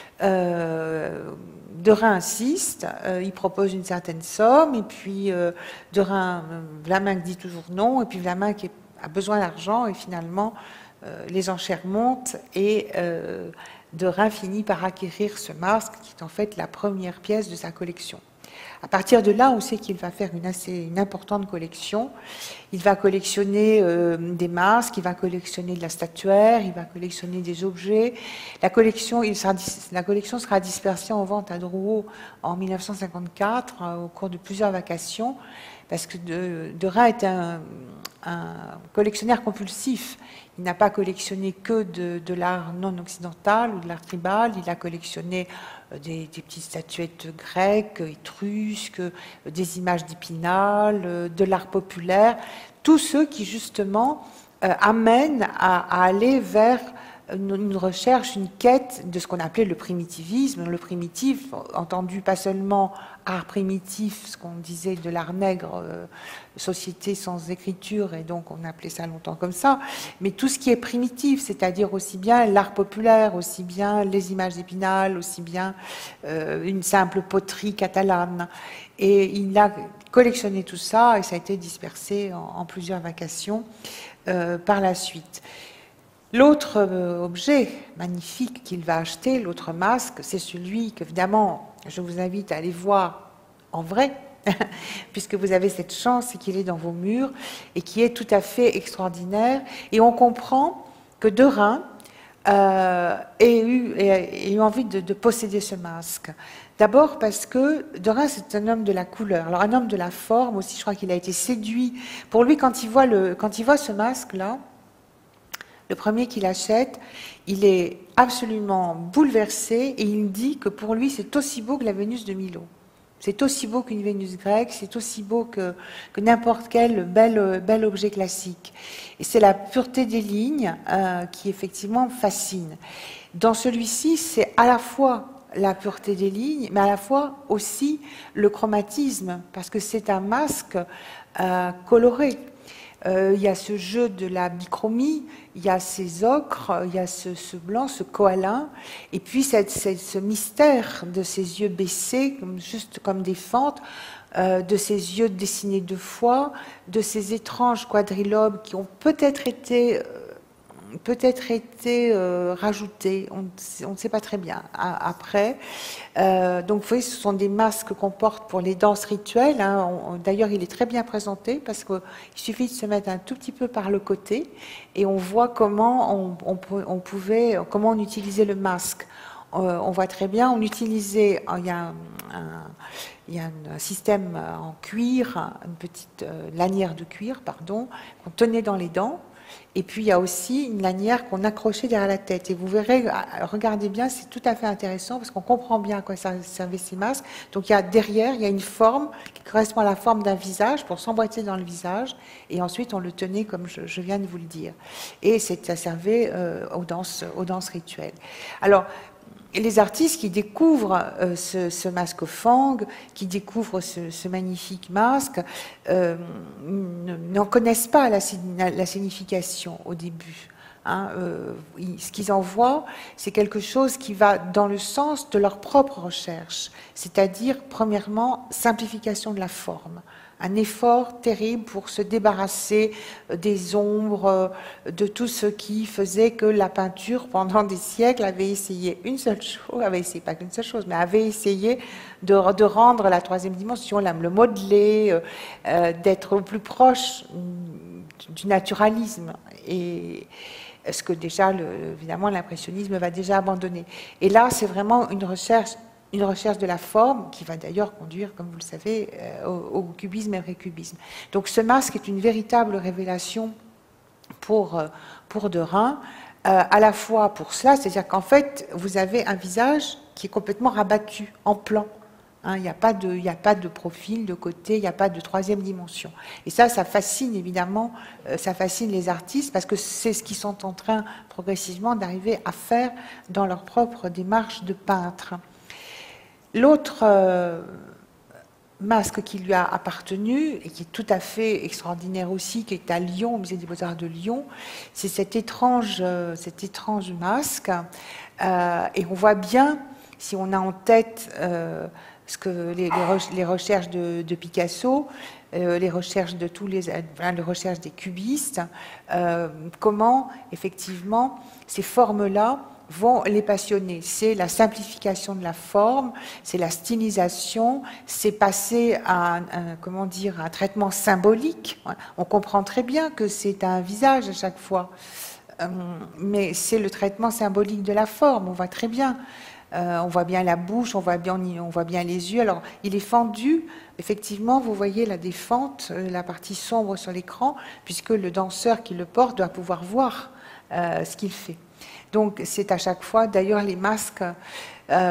Euh, Derain insiste, euh, il propose une certaine somme, et puis euh, Derain, Vlaminck dit toujours non, et puis Vlaminck a besoin d'argent, et finalement euh, les enchères montent, et euh, Derain finit par acquérir ce masque, qui est en fait la première pièce de sa collection. À partir de là, on sait qu'il va faire une assez une importante collection. Il va collectionner euh, des masques, il va collectionner de la statuaire, il va collectionner des objets. La collection, il sera, la collection sera dispersée en vente à Drouot en mille neuf cent cinquante-quatre, euh, au cours de plusieurs vacations, parce que Derain est un, un collectionneur compulsif. Il n'a pas collectionné que de, de l'art non occidental ou de l'art tribal, il a collectionné des, des petites statuettes grecques, étrusques, des images d'Épinal, de l'art populaire, tous ceux qui justement euh, amènent à, à aller vers une, une recherche, une quête de ce qu'on appelait le primitivisme. Le primitif, entendu pas seulement art primitif, ce qu'on disait de l'art nègre, euh, société sans écriture, et donc on appelait ça longtemps comme ça, mais tout ce qui est primitif, c'est-à-dire aussi bien l'art populaire, aussi bien les images d'Épinal, aussi bien euh, une simple poterie catalane. Et il a collectionné tout ça, et ça a été dispersé en, en plusieurs vacations euh, par la suite. L'autre euh, objet magnifique qu'il va acheter, l'autre masque, c'est celui qu'évidemment, je vous invite à aller voir en vrai, puisque vous avez cette chance et qu'il est dans vos murs, et qui est tout à fait extraordinaire. Et on comprend que Derain euh, ait, eu, ait eu envie de, de posséder ce masque. D'abord parce que Derain, c'est un homme de la couleur. Alors un homme de la forme aussi, je crois qu'il a été séduit. Pour lui, quand il voit, le, quand il voit ce masque-là, le premier qu'il achète, il est absolument bouleversé et il dit que pour lui, c'est aussi beau que la Vénus de Milo. C'est aussi beau qu'une Vénus grecque, c'est aussi beau que, que n'importe quel bel, bel objet classique. Et c'est la pureté des lignes euh, qui effectivement fascine. Dans celui-ci, c'est à la fois la pureté des lignes, mais à la fois aussi le chromatisme, parce que c'est un masque euh, coloré. Euh, il y a ce jeu de la bichromie, il y a ces ocres, il y a ce, ce blanc, ce koala, et puis cette, cette, ce mystère de ces yeux baissés, comme, juste comme des fentes, euh, de ces yeux dessinés deux fois, de ces étranges quadrilobes qui ont peut-être été, euh, peut-être été euh, rajoutés, on, on ne sait pas très bien, à, après. Euh, donc vous voyez, ce sont des masques qu'on porte pour les danses rituelles. Hein. D'ailleurs, il est très bien présenté parce qu'il suffit de se mettre un tout petit peu par le côté et on voit comment on, on, on pouvait, comment on utilisait le masque. Euh, on voit très bien, on utilisait, il y a un, un, il y a un système en cuir, une petite euh, lanière de cuir, pardon, qu'on tenait dans les dents. Et puis, il y a aussi une lanière qu'on accrochait derrière la tête. Et vous verrez, regardez bien, c'est tout à fait intéressant parce qu'on comprend bien à quoi servaient ces masques. Donc, il y a derrière, il y a une forme qui correspond à la forme d'un visage pour s'emboîter dans le visage. Et ensuite, on le tenait comme je, je viens de vous le dire. Et ça servait euh, aux danses, aux danses rituelles. Alors, et les artistes qui découvrent euh, ce, ce masque Fang, qui découvrent ce, ce magnifique masque, euh, n'en connaissent pas la, la signification au début. Hein, euh, ce qu'ils en voient, c'est quelque chose qui va dans le sens de leur propre recherche, c'est-à-dire, premièrement, simplification de la forme. Un effort terrible pour se débarrasser des ombres, de tout ce qui faisait que la peinture, pendant des siècles, avait essayé une seule chose, avait essayé pas qu'une seule chose, mais avait essayé de, de rendre la troisième dimension, le modeler, euh, d'être plus proche du naturalisme, et ce que déjà, le, évidemment, l'impressionnisme va déjà abandonner. Et là, c'est vraiment une recherche, une recherche de la forme qui va d'ailleurs conduire, comme vous le savez, au, au cubisme et au récubisme. Donc ce masque est une véritable révélation pour, pour Derain, euh, à la fois pour cela, c'est-à-dire qu'en fait, vous avez un visage qui est complètement rabattu, en plan. Hein, il n'y a pas de, il n'y a pas de profil, de côté, il n'y a pas de troisième dimension. Et ça, ça fascine évidemment, euh, ça fascine les artistes parce que c'est ce qu'ils sont en train progressivement d'arriver à faire dans leur propre démarche de peintre. L'autre euh, masque qui lui a appartenu et qui est tout à fait extraordinaire aussi, qui est à Lyon, au Musée des Beaux-Arts de Lyon, c'est cet étrange, euh, cet étrange masque. Euh, et on voit bien, si on a en tête euh, ce que les, les, les recherches de, de Picasso, euh, les recherches de tous les, enfin, les recherches des cubistes, euh, comment effectivement ces formes-là vont les passionner. C'est la simplification de la forme, c'est la stylisation, c'est passer à un, un, comment dire, un traitement symbolique. On comprend très bien que c'est un visage à chaque fois, euh, mais c'est le traitement symbolique de la forme. On voit très bien. Euh, on voit bien la bouche, on voit bien, on voit bien les yeux. Alors, il est fendu. Effectivement, vous voyez la défente, la partie sombre sur l'écran, puisque le danseur qui le porte doit pouvoir voir euh, ce qu'il fait. Donc, c'est à chaque fois, d'ailleurs, les masques euh,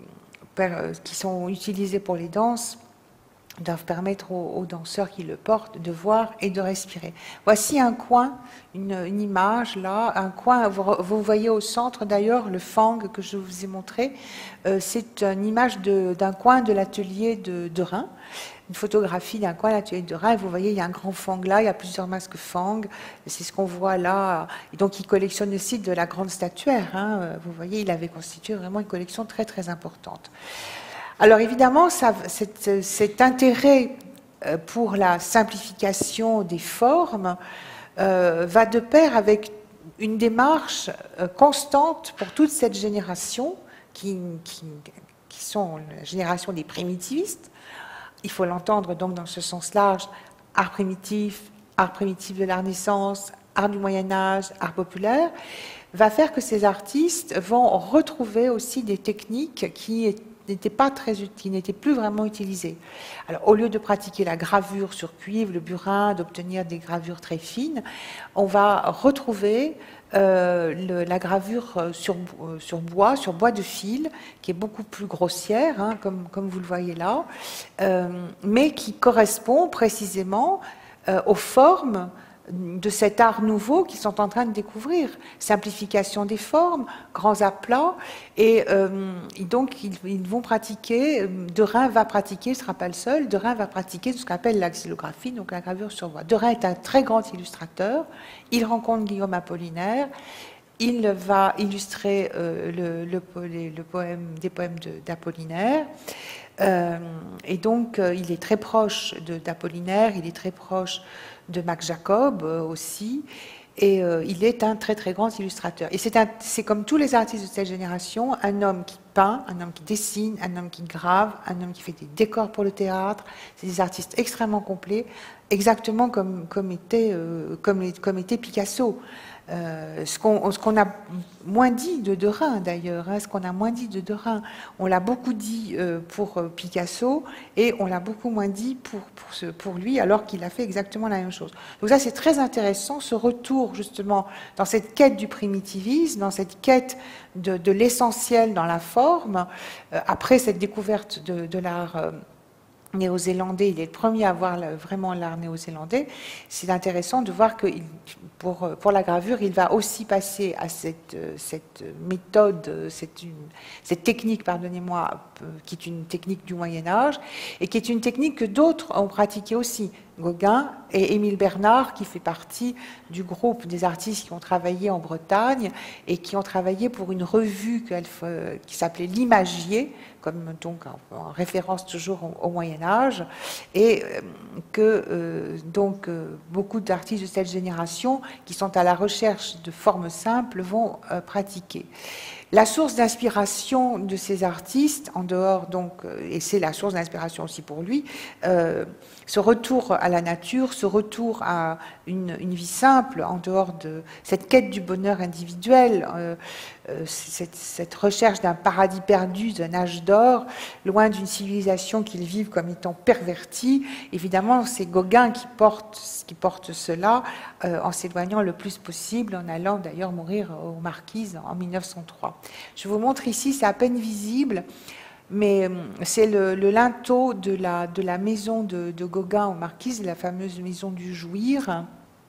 qui sont utilisés pour les danses doivent permettre aux, aux danseurs qui le portent de voir et de respirer. Voici un coin, une, une image là, un coin, vous, vous voyez au centre d'ailleurs le fang que je vous ai montré, euh, c'est une image d'un coin de l'atelier de, de Reims, une photographie d'un coin de l'atelier de Reims, et vous voyez il y a un grand fang là, il y a plusieurs masques fang, c'est ce qu'on voit là, et donc il collectionne aussi de la grande statuaire, hein. Vous voyez il avait constitué vraiment une collection très très importante. Alors évidemment, ça, cet, cet intérêt pour la simplification des formes euh, va de pair avec une démarche constante pour toute cette génération qui, qui, qui sont la génération des primitivistes. Il faut l'entendre donc dans ce sens large, art primitif, art primitif de la Renaissance, art du Moyen-Âge, art populaire, va faire que ces artistes vont retrouver aussi des techniques qui étaient n'étaient pas très qui n'étaient plus vraiment utilisées. Alors, au lieu de pratiquer la gravure sur cuivre, le burin, d'obtenir des gravures très fines, on va retrouver euh, le, la gravure sur, euh, sur bois, sur bois de fil, qui est beaucoup plus grossière, hein, comme, comme vous le voyez là, euh, mais qui correspond précisément euh, aux formes de cet art nouveau qu'ils sont en train de découvrir. Simplification des formes, grands aplats, et, euh, et donc ils, ils vont pratiquer, Derain va pratiquer, il ne sera pas le seul, Derain va pratiquer ce qu'on appelle la xylographie, donc la gravure sur bois. Derain est un très grand illustrateur, il rencontre Guillaume Apollinaire, il va illustrer euh, le, le, le poème, des poèmes d'Apollinaire, euh, et donc euh, il est très proche d'Apollinaire, il est très proche de Max Jacob euh, aussi, et euh, il est un très très grand illustrateur. Et c'est comme tous les artistes de cette génération, un homme qui peint, un homme qui dessine, un homme qui grave, un homme qui fait des décors pour le théâtre. C'est des artistes extrêmement complets, exactement comme, comme, était, euh, comme, comme était Picasso. Euh, ce qu'on ce qu'on a moins dit de Derain d'ailleurs, hein, ce qu'on a moins dit de Derain, on l'a beaucoup dit euh, pour euh, Picasso et on l'a beaucoup moins dit pour, pour, ce, pour lui, alors qu'il a fait exactement la même chose. Donc ça c'est très intéressant, ce retour justement dans cette quête du primitivisme, dans cette quête de, de l'essentiel dans la forme, euh, après cette découverte de, de l'art euh, néo-zélandais, il est le premier à voir le, vraiment l'art néo-zélandais. C'est intéressant de voir que il, pour, pour la gravure, il va aussi passer à cette, cette méthode, cette, une, cette technique, pardonnez-moi, qui est une technique du Moyen-Âge, et qui est une technique que d'autres ont pratiquée aussi. Gauguin et Émile Bernard, qui fait partie du groupe des artistes qui ont travaillé en Bretagne et qui ont travaillé pour une revue qui s'appelait L'Imagier, comme donc en référence toujours au, au Moyen-Âge, et que euh, donc euh, beaucoup d'artistes de cette génération qui sont à la recherche de formes simples vont euh, pratiquer. La source d'inspiration de ces artistes, en dehors donc, et c'est la source d'inspiration aussi pour lui, euh, ce retour à à la nature, ce retour à une, une vie simple, en dehors de cette quête du bonheur individuel, euh, euh, cette, cette recherche d'un paradis perdu, d'un âge d'or, loin d'une civilisation qu'ils vivent comme étant pervertie. Évidemment, c'est Gauguin qui porte, qui porte cela, euh, en s'éloignant le plus possible, en allant d'ailleurs mourir aux Marquises en mille neuf cent trois. Je vous montre ici, c'est à peine visible, mais c'est le, le linteau de la, de la maison de, de Gauguin aux Marquises, la fameuse maison du Jouir,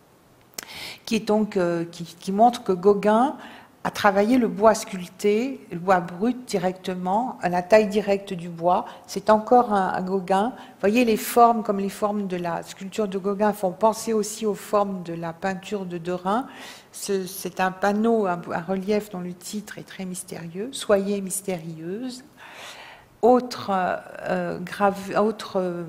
qui, est donc, euh, qui, qui montre que Gauguin a travaillé le bois sculpté, le bois brut directement, à la taille directe du bois. C'est encore un, un Gauguin. Vous voyez, les formes, comme les formes de la sculpture de Gauguin, font penser aussi aux formes de la peinture de Derain. C'est un panneau, un, un relief dont le titre est très mystérieux, « Soyez mystérieuse ». Autre, euh, grave, autre euh,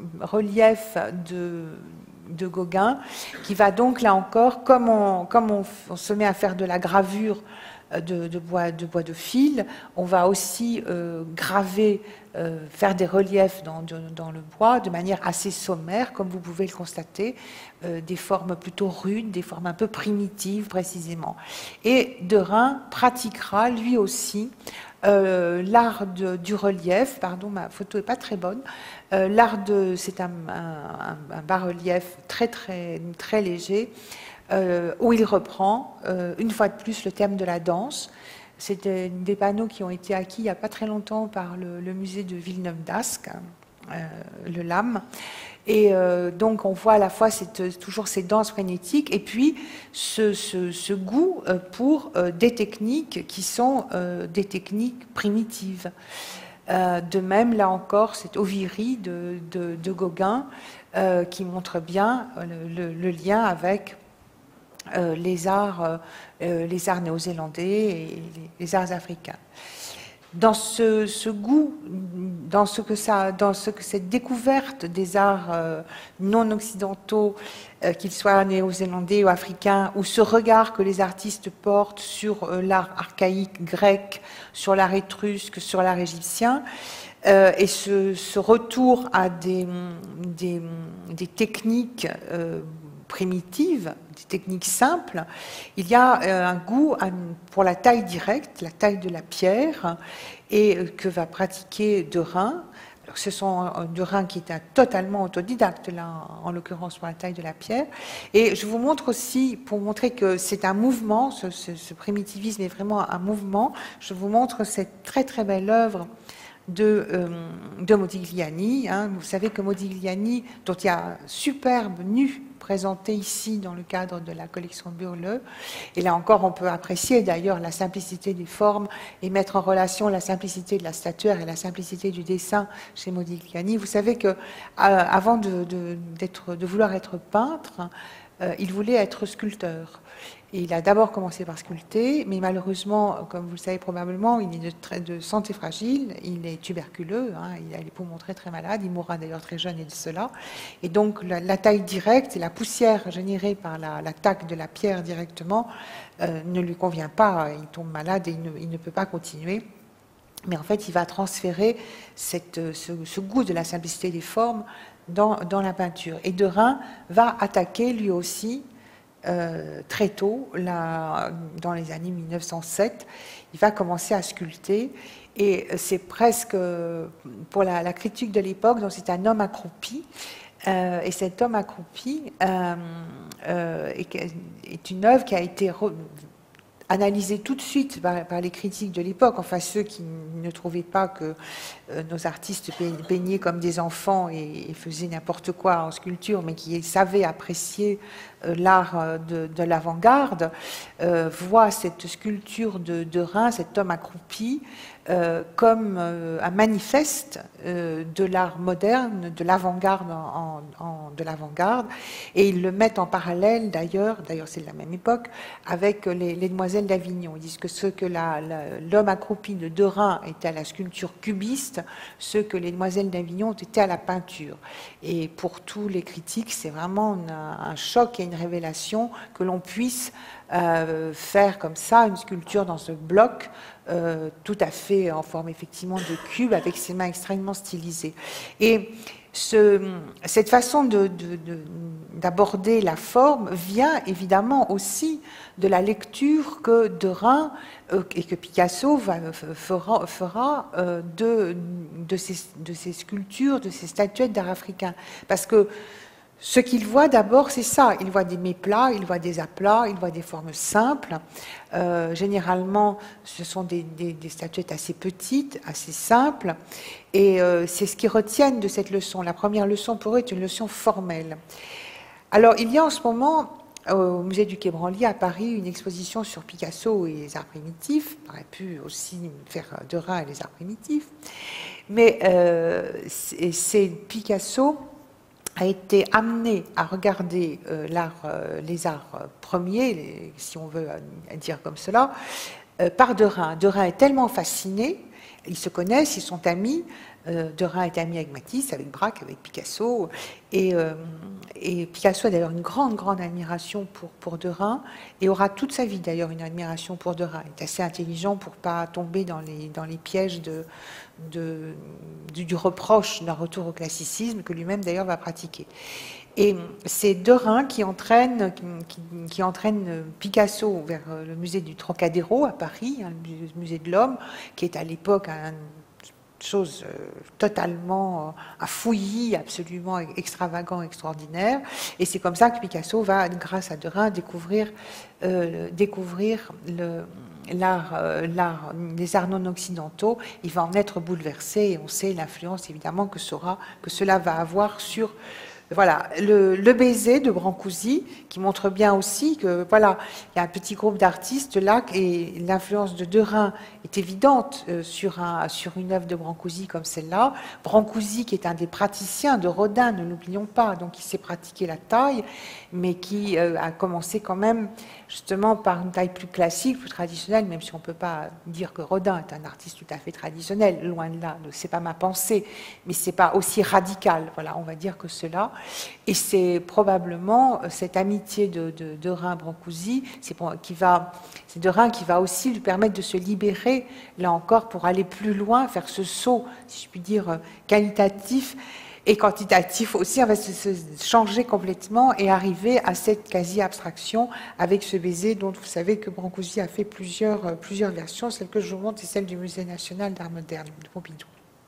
relief de, de Gauguin, qui va donc, là encore, comme, on, comme on, on se met à faire de la gravure de, de, bois, de bois de fil, on va aussi euh, graver, euh, faire des reliefs dans, de, dans le bois de manière assez sommaire, comme vous pouvez le constater, euh, des formes plutôt rudes, des formes un peu primitives précisément. Et Derain pratiquera lui aussi Euh, l'art du relief, pardon, ma photo n'est pas très bonne. Euh, l'art de, c'est un, un, un bas-relief très très très léger euh, où il reprend euh, une fois de plus le thème de la danse. C'est des, des panneaux qui ont été acquis il n'y a pas très longtemps par le, le musée de Villeneuve-d'Ascq, euh, le L A M. Et euh, donc on voit à la fois cette, toujours ces danses frénétiques et puis ce, ce, ce goût pour euh, des techniques qui sont euh, des techniques primitives. Euh, de même, là encore, cette Ovirie de, de, de Gauguin euh, qui montre bien le, le, le lien avec euh, les arts, euh, les arts néo-zélandais et les, les arts africains. Dans ce, ce goût, dans ce, que ça, dans ce que cette découverte des arts euh, non occidentaux, euh, qu'ils soient néo-zélandais ou africains, ou ce regard que les artistes portent sur euh, l'art archaïque grec, sur l'art étrusque, sur l'art égyptien, euh, et ce, ce retour à des, des, des techniques euh, primitives, des techniques simples, il y a un goût pour la taille directe, la taille de la pierre, et que va pratiquer Derain. Alors, ce sont Derain qui est un totalement autodidacte, là, en l'occurrence pour la taille de la pierre. Et je vous montre aussi, pour montrer que c'est un mouvement, ce, ce, ce primitivisme est vraiment un mouvement, je vous montre cette très très belle œuvre de, euh, de Modigliani. Hein. Vous savez que Modigliani, dont il y a un superbe nu présenté ici dans le cadre de la collection Burle, et là encore on peut apprécier d'ailleurs la simplicité des formes et mettre en relation la simplicité de la statuaire et la simplicité du dessin chez Modigliani. Vous savez que euh, avant de, de, d'être, de vouloir être peintre, euh, il voulait être sculpteur. Et il a d'abord commencé par sculpter, mais malheureusement, comme vous le savez probablement, il est de, très, de santé fragile, il est tuberculeux, hein, il a les poumons très très malades, il mourra d'ailleurs très jeune et de cela. Et donc la, la taille directe et la poussière générée par la, l'attaque de la pierre directement euh, ne lui convient pas, il tombe malade et il ne, il ne peut pas continuer. Mais en fait, il va transférer cette, ce, ce goût de la simplicité des formes dans, dans la peinture. Et Derain va attaquer lui aussi, Euh, très tôt, là, dans les années mille neuf cent sept, il va commencer à sculpter et c'est presque, pour la, la critique de l'époque, donc c'est un homme accroupi euh, et cet homme accroupi euh, euh, est, est une œuvre qui a été re, analysée tout de suite par, par les critiques de l'époque, enfin ceux qui ne trouvaient pas que euh, nos artistes peignaient comme des enfants et, et faisaient n'importe quoi en sculpture, mais qui savaient apprécier euh, l'art de, de l'avant-garde, euh, voient cette sculpture de, de Derain, cet homme accroupi, euh, comme euh, un manifeste euh, de l'art moderne, de l'avant-garde, en, en, de l'avant-garde, et ils le mettent en parallèle d'ailleurs, d'ailleurs c'est de la même époque, avec les, les demoiselles d'Avignon. Ils disent que ce que la, la, l'homme accroupi de Derain était à la sculpture cubiste, ce que les demoiselles d'Avignon étaient à la peinture. Et pour tous les critiques, c'est vraiment un, un choc et une révélation que l'on puisse euh, faire comme ça une sculpture dans ce bloc euh, tout à fait en forme effectivement de cube avec ses mains extrêmement stylisées. Et Ce, cette façon de, de, de, d'aborder la forme vient évidemment aussi de la lecture que Derain euh, et que Picasso va, fera, fera euh, de, de, ces, de ces sculptures, de ces statuettes d'art africain. Parce que ce qu'il voit d'abord, c'est ça. Il voit des méplats, il voit des aplats, il voit des formes simples. Euh, généralement, ce sont des, des, des statuettes assez petites, assez simples. Et euh, c'est ce qu'ils retiennent de cette leçon. La première leçon pour eux est une leçon formelle. Alors, il y a en ce moment, au musée du Quai Branly à Paris, une exposition sur Picasso et les arts primitifs. On aurait pu aussi faire Derain et les arts primitifs. Mais euh, c'est Picasso a été amené à regarder euh, l'art, euh, les arts premiers, les, si on veut euh, dire comme cela, euh, par Derain. Derain est tellement fasciné, ils se connaissent, ils sont amis. Euh, Derain est ami avec Matisse, avec Braque, avec Picasso. Et, euh, et Picasso a d'ailleurs une grande, grande admiration pour, pour Derain, et aura toute sa vie d'ailleurs une admiration pour Derain. Il est assez intelligent pour ne pas tomber dans les, dans les pièges de, de, du, du reproche d'un retour au classicisme, que lui-même d'ailleurs va pratiquer. Et c'est Derain qui entraîne, qui, qui entraîne Picasso vers le musée du Trocadéro à Paris, hein, le musée de l'Homme, qui est à l'époque un chose totalement un fouillis absolument extravagant, extraordinaire. Et c'est comme ça que Picasso va, grâce à Derain, découvrir, euh, découvrir le, l'art, euh, l'art, les arts non occidentaux. Il va en être bouleversé et on sait l'influence évidemment que, sera, que cela va avoir sur... Voilà, le, le baiser de Brancusi, qui montre bien aussi que, voilà, il y a un petit groupe d'artistes là, et l'influence de Derain est évidente euh, sur, un, sur une œuvre de Brancusi comme celle-là. Brancusi, qui est un des praticiens de Rodin, ne l'oublions pas, donc il sait pratiquer la taille, mais qui euh, a commencé quand même, justement, par une taille plus classique, plus traditionnelle, même si on ne peut pas dire que Rodin est un artiste tout à fait traditionnel, loin de là, c'est pas ma pensée, mais c'est pas aussi radical, voilà, on va dire que cela. Et c'est probablement cette amitié de, de, de Derain-Brancusi, c'est qui va, c'est Derain qui va aussi lui permettre de se libérer, là encore, pour aller plus loin, faire ce saut, si je puis dire, qualitatif et quantitatif aussi, on va se, se changer complètement et arriver à cette quasi-abstraction avec ce baiser dont vous savez que Brancusi a fait plusieurs, plusieurs versions. Celle que je vous montre, c'est celle du Musée national d'art moderne de Pompidou.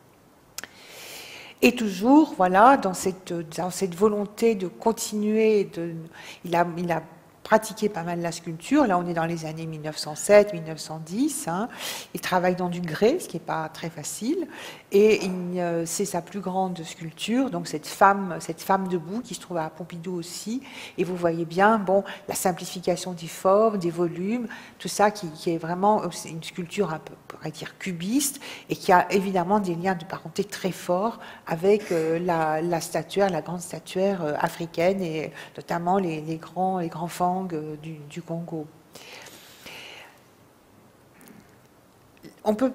Et toujours, voilà, dans cette, dans cette volonté de continuer, de, il, a, il a pratiqué pas mal la sculpture. Là, on est dans les années mille neuf cent sept, mille neuf cent dix. Hein. Il travaille dans du grès, ce qui n'est pas très facile. Et euh, c'est sa plus grande sculpture, donc cette femme, cette femme debout qui se trouve à Pompidou aussi. Et vous voyez bien, bon, la simplification des formes, des volumes, tout ça qui, qui est vraiment une sculpture un peu, on pourrait dire, cubiste et qui a évidemment des liens de parenté très forts avec euh, la, la statuaire, la grande statuaire euh, africaine et notamment les, les grands, les grands fangs euh, du, du Congo. On peut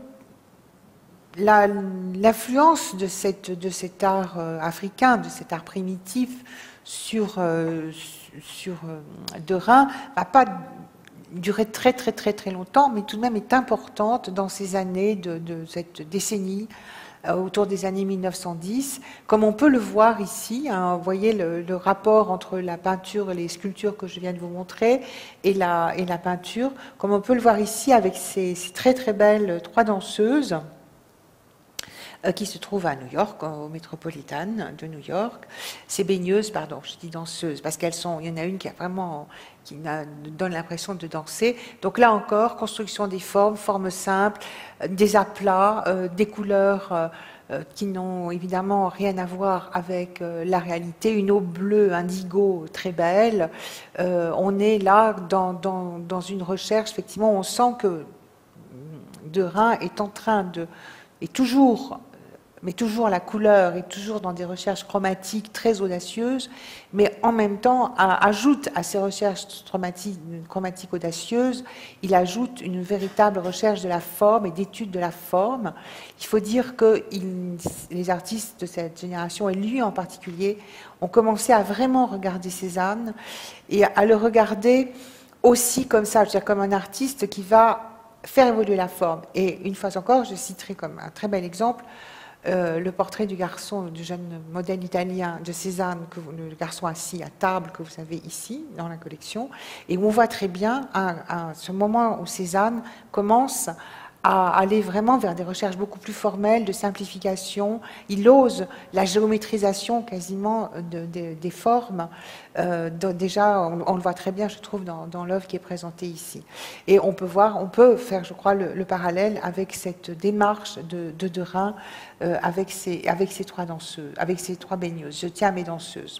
L'influence de, de cet art euh, africain, de cet art primitif sur, euh, sur euh, Derain ne va pas durer très très très très longtemps, mais tout de même est importante dans ces années de, de cette décennie, euh, autour des années mille neuf cent dix, comme on peut le voir ici. Hein, vous voyez le, le rapport entre la peinture et les sculptures que je viens de vous montrer et la, et la peinture, comme on peut le voir ici avec ces, ces très très belles trois danseuses qui se trouve à New York, au Metropolitan de New York. Ces baigneuses, pardon, je dis danseuses, parce qu'elles sont, il y en a une qui a vraiment, qui donne l'impression de danser. Donc là encore, construction des formes, formes simples, des aplats, euh, des couleurs euh, qui n'ont évidemment rien à voir avec euh, la réalité. Une eau bleue indigo très belle. Euh, on est là dans, dans, dans une recherche, effectivement, on sent que Derain est en train de, est toujours mais toujours la couleur, et toujours dans des recherches chromatiques très audacieuses, mais en même temps à, ajoute à ces recherches chromatiques audacieuses, il ajoute une véritable recherche de la forme et d'étude de la forme. Il faut dire que il, les artistes de cette génération, et lui en particulier, ont commencé à vraiment regarder Cézanne et à le regarder aussi comme ça, c'est-à-dire comme un artiste qui va faire évoluer la forme. Et une fois encore, je citerai comme un très bel exemple euh, le portrait du garçon, du jeune modèle italien de Cézanne, que vous, le garçon assis à table que vous avez ici dans la collection, et où on voit très bien à, à ce moment où Cézanne commence à aller vraiment vers des recherches beaucoup plus formelles, de simplification. Il ose la géométrisation quasiment de, de, des formes. Euh, de, déjà, on, on le voit très bien, je trouve, dans, dans l'œuvre qui est présentée ici. Et on peut voir, on peut faire, je crois, le, le parallèle avec cette démarche de, de Derain, euh, avec, ses, avec ses trois danseuses, avec ses trois baigneuses. Je tiens à mes danseuses.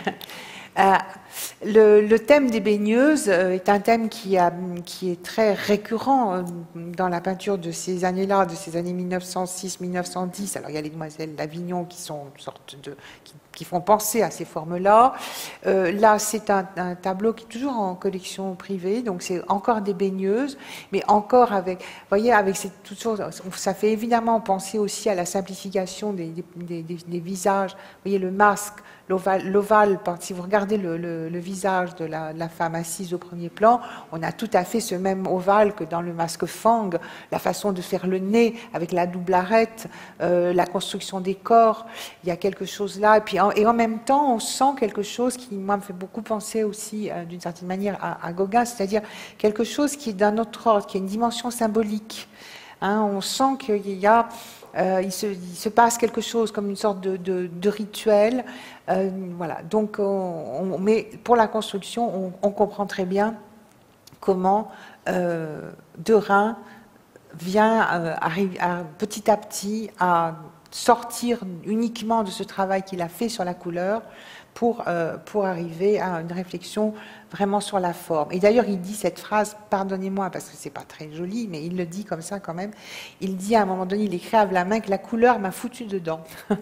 Euh, le, le thème des baigneuses est un thème qui, a, qui est très récurrent dans la peinture de ces années-là, de ces années mille neuf cent six mille neuf cent dix. Alors il y a les demoiselles d'Avignon qui sont une sorte de, qui, qui font penser à ces formes-là. Euh, là, c'est un, un tableau qui est toujours en collection privée, donc c'est encore des baigneuses, mais encore avec, vous voyez, avec cette toute chose, ça fait évidemment penser aussi à la simplification des, des, des, des visages. Vous voyez le masque. L'ovale, si vous regardez le, le, le visage de la, de la femme assise au premier plan, on a tout à fait ce même ovale que dans le masque Fang, la façon de faire le nez avec la double arête, euh, la construction des corps, il y a quelque chose là. Et, puis en, et en même temps, on sent quelque chose qui, moi, me fait beaucoup penser aussi, euh, d'une certaine manière, à, à Gauguin, c'est-à-dire quelque chose qui est d'un autre ordre, qui a une dimension symbolique. Hein, on sent qu'il y a... Euh, il, se, il se passe quelque chose comme une sorte de, de, de rituel. Euh, voilà. Donc, on, on, mais pour la construction, on, on comprend très bien comment euh, Derain vient euh, arrive, à, petit à petit à sortir uniquement de ce travail qu'il a fait sur la couleur pour, euh, pour arriver à une réflexion vraiment sur la forme. Et d'ailleurs, il dit cette phrase, pardonnez-moi, parce que c'est pas très joli, mais il le dit comme ça quand même. Il dit à un moment donné, il écrit à la main que la couleur m'a foutu dedans.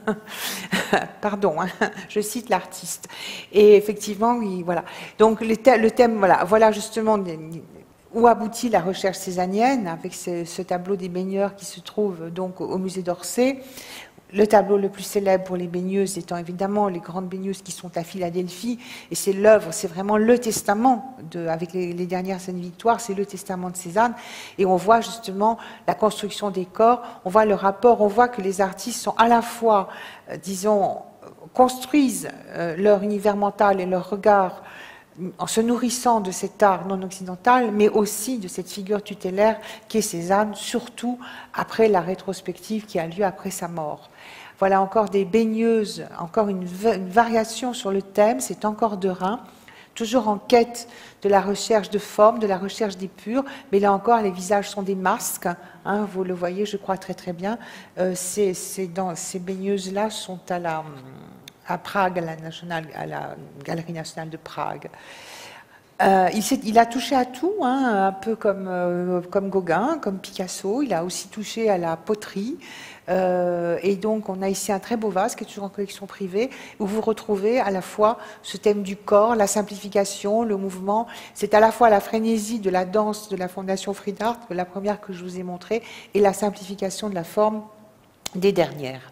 Pardon, hein, je cite l'artiste. Et effectivement, il, voilà. Donc le, le thème, voilà, voilà justement où aboutit la recherche cézannienne avec ce, ce tableau des baigneurs qui se trouve donc au musée d'Orsay. Le tableau le plus célèbre pour les baigneuses étant évidemment les grandes baigneuses qui sont à Philadelphie, et c'est l'œuvre, c'est vraiment le testament, de, avec les, les dernières scènes victoires, c'est le testament de Cézanne, et on voit justement la construction des corps, on voit le rapport, on voit que les artistes sont à la fois, euh, disons, construisent euh, leur univers mental et leur regard en se nourrissant de cet art non occidental, mais aussi de cette figure tutélaire qu'est Cézanne, surtout après la rétrospective qui a lieu après sa mort. Voilà encore des baigneuses, encore une, une variation sur le thème, c'est encore Derain, toujours en quête de la recherche de forme, de la recherche des purs, mais là encore, les visages sont des masques, hein, vous le voyez, je crois très très bien. Euh, ces, ces, dans, ces baigneuses-là sont à la... à Prague, à la, nationale, à la Galerie nationale de Prague. Euh, il, il a touché à tout, hein, un peu comme, euh, comme Gauguin, comme Picasso. Il a aussi touché à la poterie. Euh, et donc, on a ici un très beau vase qui est toujours en collection privée, où vous retrouvez à la fois ce thème du corps, la simplification, le mouvement. C'est à la fois la frénésie de la danse de la Fondation Friedart, la première que je vous ai montrée, et la simplification de la forme des dernières.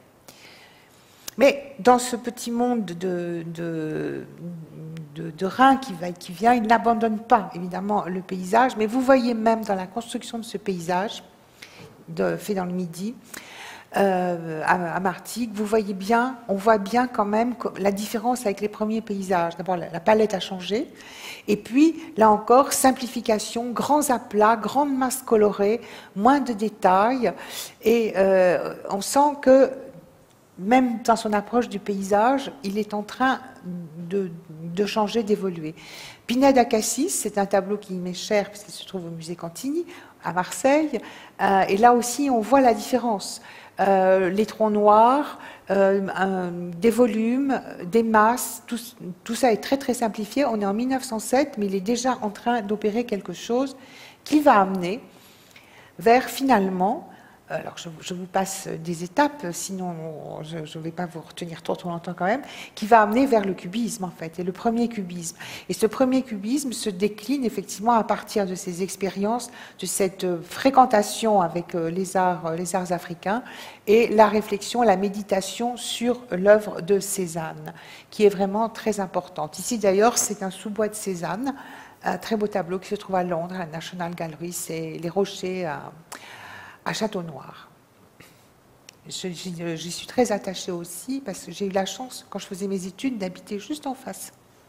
Mais dans ce petit monde de, de, de, de Rhin qui, va, qui vient, il n'abandonne pas évidemment le paysage, mais vous voyez même dans la construction de ce paysage, de, fait dans le Midi, euh, à, à Martigues, vous voyez bien, on voit bien quand même la différence avec les premiers paysages. D'abord, la, la palette a changé, et puis, là encore, simplification, grands aplats, grandes masses colorées, moins de détails, et euh, on sent que même dans son approche du paysage, il est en train de, de changer, d'évoluer. Pinède à Cassis, c'est un tableau qui m'est cher puisqu'il se trouve au musée Cantini, à Marseille. Euh, et là aussi, on voit la différence. Euh, les troncs noirs, euh, un, des volumes, des masses, tout, tout ça est très très simplifié. On est en mille neuf cent sept, mais il est déjà en train d'opérer quelque chose qui va amener vers finalement... Alors, je, je vous passe des étapes, sinon je ne vais pas vous retenir trop, trop longtemps quand même, qui va amener vers le cubisme, en fait, et le premier cubisme. Et ce premier cubisme se décline effectivement à partir de ces expériences, de cette fréquentation avec les arts, les arts africains, et la réflexion, la méditation sur l'œuvre de Cézanne, qui est vraiment très importante. Ici, d'ailleurs, c'est un sous-bois de Cézanne, un très beau tableau qui se trouve à Londres, à la National Gallery, c'est les rochers à... à Château Noir. j'y suis très attachée aussi parce que j'ai eu la chance, quand je faisais mes études, d'habiter juste en face.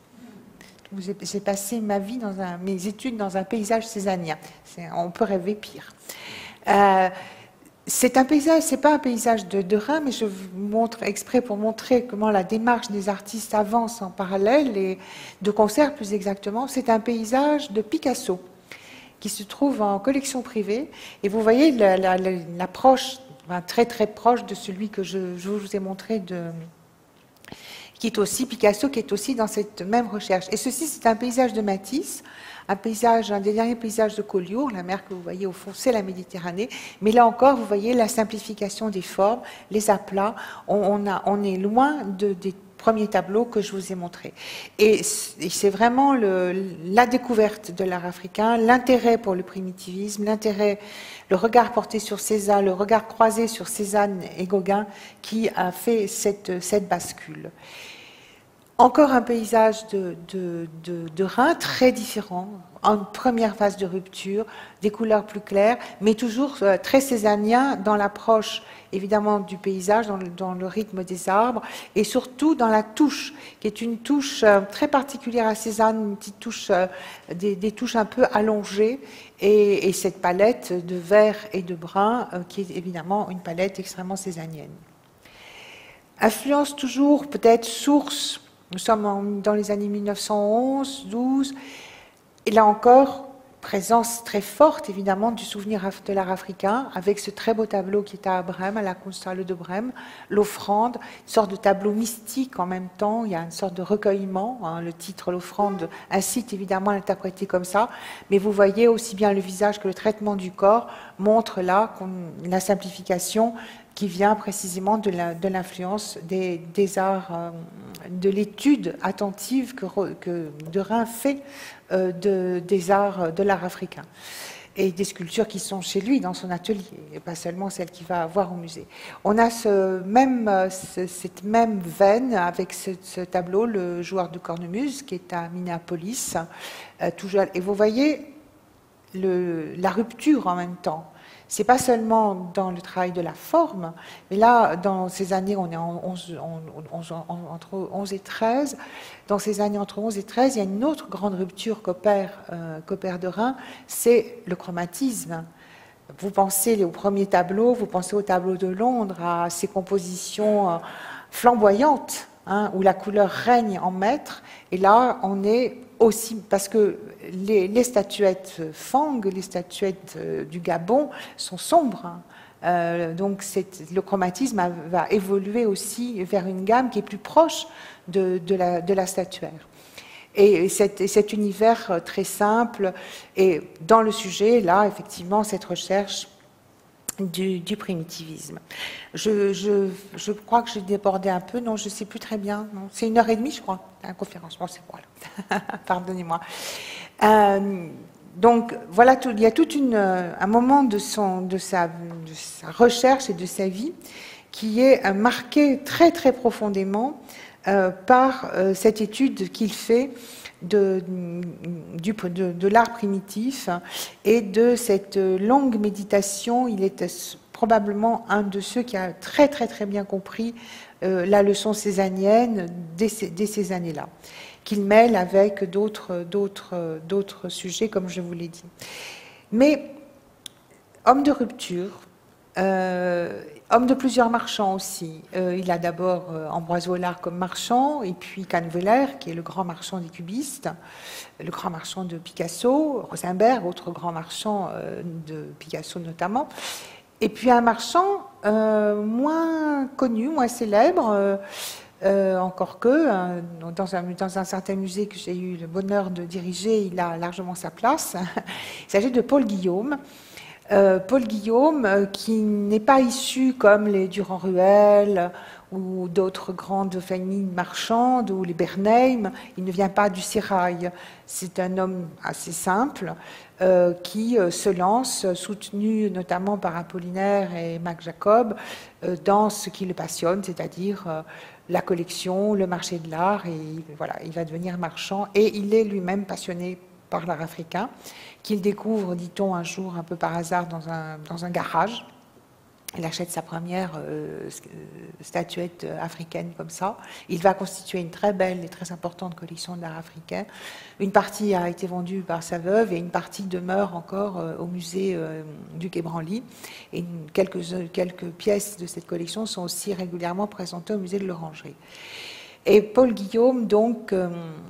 J'ai passé ma vie, dans un, mes études, dans un paysage cézannien. On peut rêver pire. Euh, c'est un paysage, c'est pas un paysage de, de Rhin, mais je vous montre exprès pour montrer comment la démarche des artistes avance en parallèle et de concert plus exactement. C'est un paysage de Picasso qui se trouve en collection privée. Et vous voyez l'approche la, la, très très proche de celui que je, je vous ai montré de qui est aussi Picasso, qui est aussi dans cette même recherche. Et ceci, c'est un paysage de Matisse, un paysage, un des derniers paysages de Collioure. La mer que vous voyez au fond, c'est la Méditerranée. Mais là encore, vous voyez la simplification des formes, les aplats. On, on, a, on est loin de, des premiers tableaux que je vous ai montrés. Et c'est vraiment le, la découverte de l'art africain, l'intérêt pour le primitivisme, l'intérêt, le regard porté sur Cézanne, le regard croisé sur Cézanne et Gauguin qui a fait cette, cette bascule. Encore un paysage de, de, de, de Rhin très différent, en première phase de rupture, des couleurs plus claires, mais toujours très cézannien dans l'approche évidemment du paysage, dans le, dans le rythme des arbres, et surtout dans la touche, qui est une touche très particulière à Cézanne, une petite touche, des, des touches un peu allongées, et, et cette palette de vert et de brun, qui est évidemment une palette extrêmement cézannienne. Influence toujours, peut-être source. Nous sommes en, dans les années mille neuf cent onze, douze, et là encore, présence très forte, évidemment, du souvenir de l'art africain, avec ce très beau tableau qui est à Brême, à la Kunsthalle de Brême, l'offrande, une sorte de tableau mystique en même temps, il y a une sorte de recueillement, hein, le titre, l'offrande, incite évidemment à l'interpréter comme ça, mais vous voyez aussi bien le visage que le traitement du corps montre là la simplification qui vient précisément de l'influence des, des arts, euh, de l'étude attentive que, que de Rhin fait euh, de, des arts, de l'art africain, et des sculptures qui sont chez lui dans son atelier, et pas seulement celles qu'il va avoir au musée. On a ce même, ce, cette même veine avec ce, ce tableau, le joueur de cornemuse, qui est à Minneapolis, euh, tout jeune. Et vous voyez le, la rupture en même temps. C'est pas seulement dans le travail de la forme, mais là, dans ces années, on est en onze, onze, entre onze et treize, dans ces années entre onze et treize, il y a une autre grande rupture qu'opère euh, qu'opère de Rhin, c'est le chromatisme. Vous pensez au premier tableau, vous pensez au tableau de Londres, à ces compositions euh, flamboyantes, hein, où la couleur règne en maître, et là, on est aussi, parce que les, les statuettes Fang, les statuettes euh, du Gabon sont sombres, hein. Euh, donc le chromatisme a, va évoluer aussi vers une gamme qui est plus proche de, de, la, de la statuaire. Et cet, cet univers très simple, et dans le sujet, là, effectivement, cette recherche Du, du primitivisme. Je, je, je crois que j'ai débordé un peu, non, je ne sais plus très bien. C'est une heure et demie, je crois, la conférence. Bon, c'est voilà. Pardonnez-moi. Euh, donc, voilà, tout, il y a tout une, un moment de, son, de, sa, de sa recherche et de sa vie qui est marqué très, très profondément euh, par euh, cette étude qu'il fait De, du, de, de l'art primitif et de cette longue méditation. Il est probablement un de ceux qui a très très très bien compris euh, la leçon cézannienne dès ces, dès ces années-là, qu'il mêle avec d'autres d'autres d'autres sujets, comme je vous l'ai dit. Mais homme de rupture, euh, homme de plusieurs marchands aussi. Euh, il a d'abord euh, Ambroise Vollard comme marchand, et puis Canneveller, qui est le grand marchand des cubistes, le grand marchand de Picasso, Rosenberg, autre grand marchand euh, de Picasso notamment, et puis un marchand euh, moins connu, moins célèbre, euh, euh, encore que, euh, dans, un, dans un certain musée que j'ai eu le bonheur de diriger, il a largement sa place. Il s'agit de Paul Guillaume. Euh, Paul Guillaume, euh, qui n'est pas issu comme les Durand-Ruel ou d'autres grandes familles marchandes ou les Bernheim, il ne vient pas du sérail. C'est un homme assez simple euh, qui euh, se lance, soutenu notamment par Apollinaire et Mac Jacob, euh, dans ce qui le passionne, c'est-à-dire euh, la collection, le marché de l'art, et voilà, il va devenir marchand, et il est lui-même passionné par l'art africain, qu'il découvre, dit-on, un jour, un peu par hasard, dans un, dans un garage. Il achète sa première euh, statuette africaine comme ça. Il va constituer une très belle et très importante collection d'art africain. Une partie a été vendue par sa veuve et une partie demeure encore euh, au musée euh, du Quai Branly. Et une, quelques, quelques pièces de cette collection sont aussi régulièrement présentées au musée de l'Orangerie. Et Paul Guillaume, donc, euh,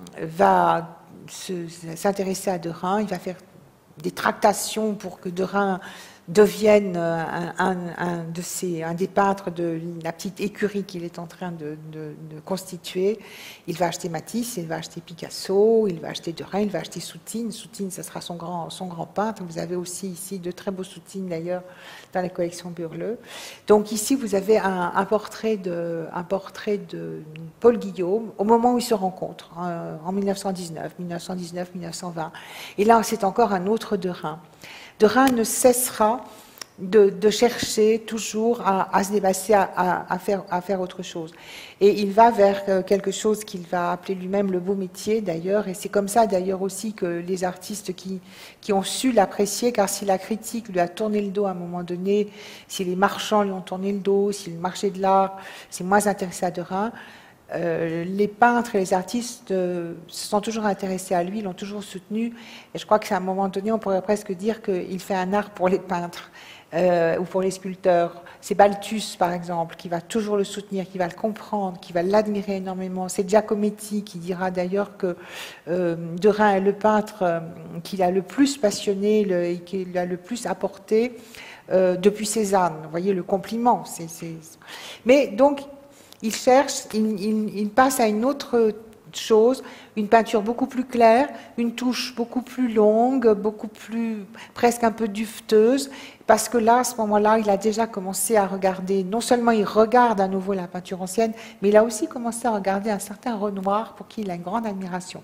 va s'intéresser à Derain. Il va faire des tractations pour que Derain devienne un, un, un, de ces, un des peintres de la petite écurie qu'il est en train de, de, de constituer. Il va acheter Matisse, il va acheter Picasso, il va acheter Derain, il va acheter Soutine. Soutine, ça sera son grand, son grand peintre. Vous avez aussi ici de très beaux Soutines d'ailleurs dans la collection Burle. Donc ici, vous avez un, un, portrait de, un portrait de Paul Guillaume au moment où ils se rencontrent, hein, en mille neuf cent dix-neuf, mille neuf cent dix-neuf, mille neuf cent vingt. Et là, c'est encore un autre Derain. Derain ne cessera de, de chercher toujours à, à se dépasser, à, à, à, faire, à faire autre chose. Et il va vers quelque chose qu'il va appeler lui-même le beau métier, d'ailleurs, et c'est comme ça, d'ailleurs, aussi que les artistes qui, qui ont su l'apprécier, car si la critique lui a tourné le dos à un moment donné, si les marchands lui ont tourné le dos, si le marché de l'art s'est moins intéressé à Derain, Euh, les peintres et les artistes euh, se sont toujours intéressés à lui, l'ont toujours soutenu. Et je crois qu'à un moment donné, on pourrait presque dire qu'il fait un art pour les peintres euh, ou pour les sculpteurs. C'est Balthus, par exemple, qui va toujours le soutenir, qui va le comprendre, qui va l'admirer énormément. C'est Giacometti qui dira d'ailleurs que euh, Derain est le peintre euh, qu'il a le plus passionné le, et qu'il a le plus apporté euh, depuis Cézanne. Vous voyez le compliment. C'est, c'est... Mais donc, il cherche, il, il, il passe à une autre chose, une peinture beaucoup plus claire, une touche beaucoup plus longue, beaucoup plus, presque un peu duveteuse, parce que là, à ce moment-là, il a déjà commencé à regarder, non seulement il regarde à nouveau la peinture ancienne, mais il a aussi commencé à regarder un certain Renoir, pour qui il a une grande admiration.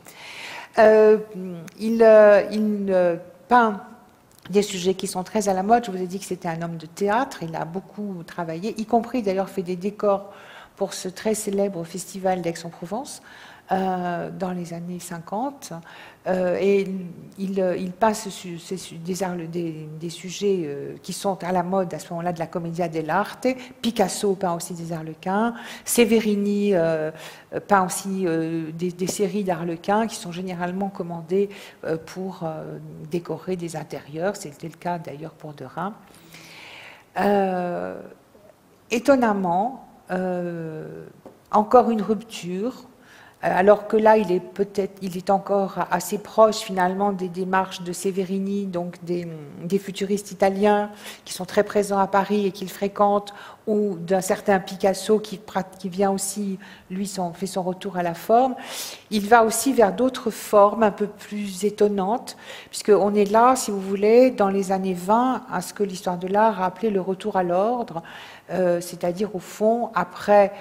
Euh, il, euh, il euh, peint des sujets qui sont très à la mode. Je vous ai dit que c'était un homme de théâtre, il a beaucoup travaillé, y compris d'ailleurs fait des décors pour ce très célèbre festival d'Aix-en-Provence euh, dans les années cinquante. Euh, et il, il passe des, arts, des, des sujets euh, qui sont à la mode à ce moment-là de la commedia dell'arte. Picasso peint aussi des arlequins. Severini euh, peint aussi euh, des, des séries d'arlequins qui sont généralement commandées euh, pour euh, décorer des intérieurs. C'était le cas d'ailleurs pour Derain. Euh, étonnamment, Euh, encore une rupture, alors que là, il est peut-être, il est encore assez proche finalement des démarches de Severini, donc des, des futuristes italiens qui sont très présents à Paris et qu'il fréquente, ou d'un certain Picasso qui, qui vient aussi, lui, son, fait son retour à la forme. Il va aussi vers d'autres formes un peu plus étonnantes, puisqu'on est là, si vous voulez, dans les années vingt, à ce que l'histoire de l'art a appelé le retour à l'ordre, euh, c'est-à-dire au fond, après...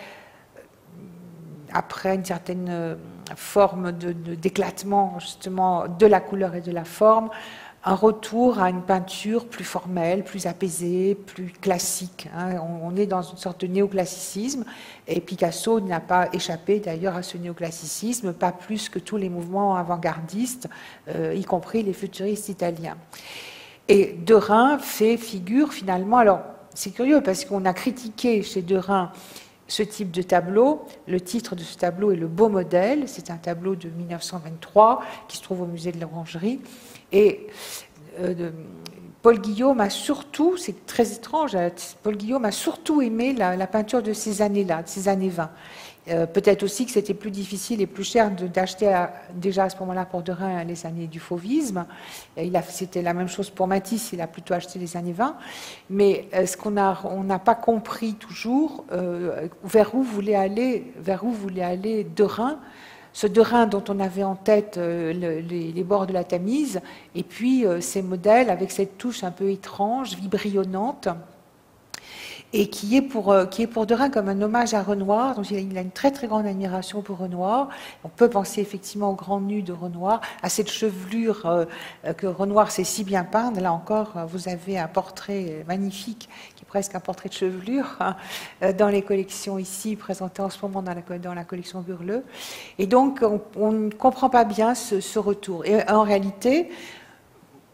après une certaine forme de, de, d'éclatement justement de la couleur et de la forme, un retour à une peinture plus formelle, plus apaisée, plus classique. Hein. On, on est dans une sorte de néoclassicisme, et Picasso n'a pas échappé d'ailleurs à ce néoclassicisme, pas plus que tous les mouvements avant-gardistes, euh, y compris les futuristes italiens. Et Derain fait figure finalement, alors c'est curieux parce qu'on a critiqué chez Derain ce type de tableau. Le titre de ce tableau est Le Beau Modèle. C'est un tableau de mille neuf cent vingt-trois qui se trouve au musée de l'Orangerie. Et euh, de, Paul Guillaume a surtout, c'est très étrange, Paul Guillaume a surtout aimé la, la peinture de ces années-là, de ces années vingt. Euh, peut-être aussi que c'était plus difficile et plus cher d'acheter déjà à ce moment-là pour Derain les années du fauvisme. C'était la même chose pour Matisse, il a plutôt acheté les années vingt. Mais euh, ce qu'on a, on n'a pas compris toujours euh, vers où voulait aller, vers où voulait aller Derain, ce Derain dont on avait en tête euh, le, les, les bords de la Tamise, et puis euh, ces modèles avec cette touche un peu étrange, vibrillonnante, et qui est, pour, qui est pour Derain comme un hommage à Renoir. Donc il a une très très grande admiration pour Renoir. On peut penser effectivement au grand nu de Renoir, à cette chevelure euh, que Renoir sait si bien peindre. Là encore, vous avez un portrait magnifique, qui est presque un portrait de chevelure, hein, dans les collections ici, présentées en ce moment dans la, dans la collection Burle. Et donc, on, on ne comprend pas bien ce, ce retour. Et en réalité,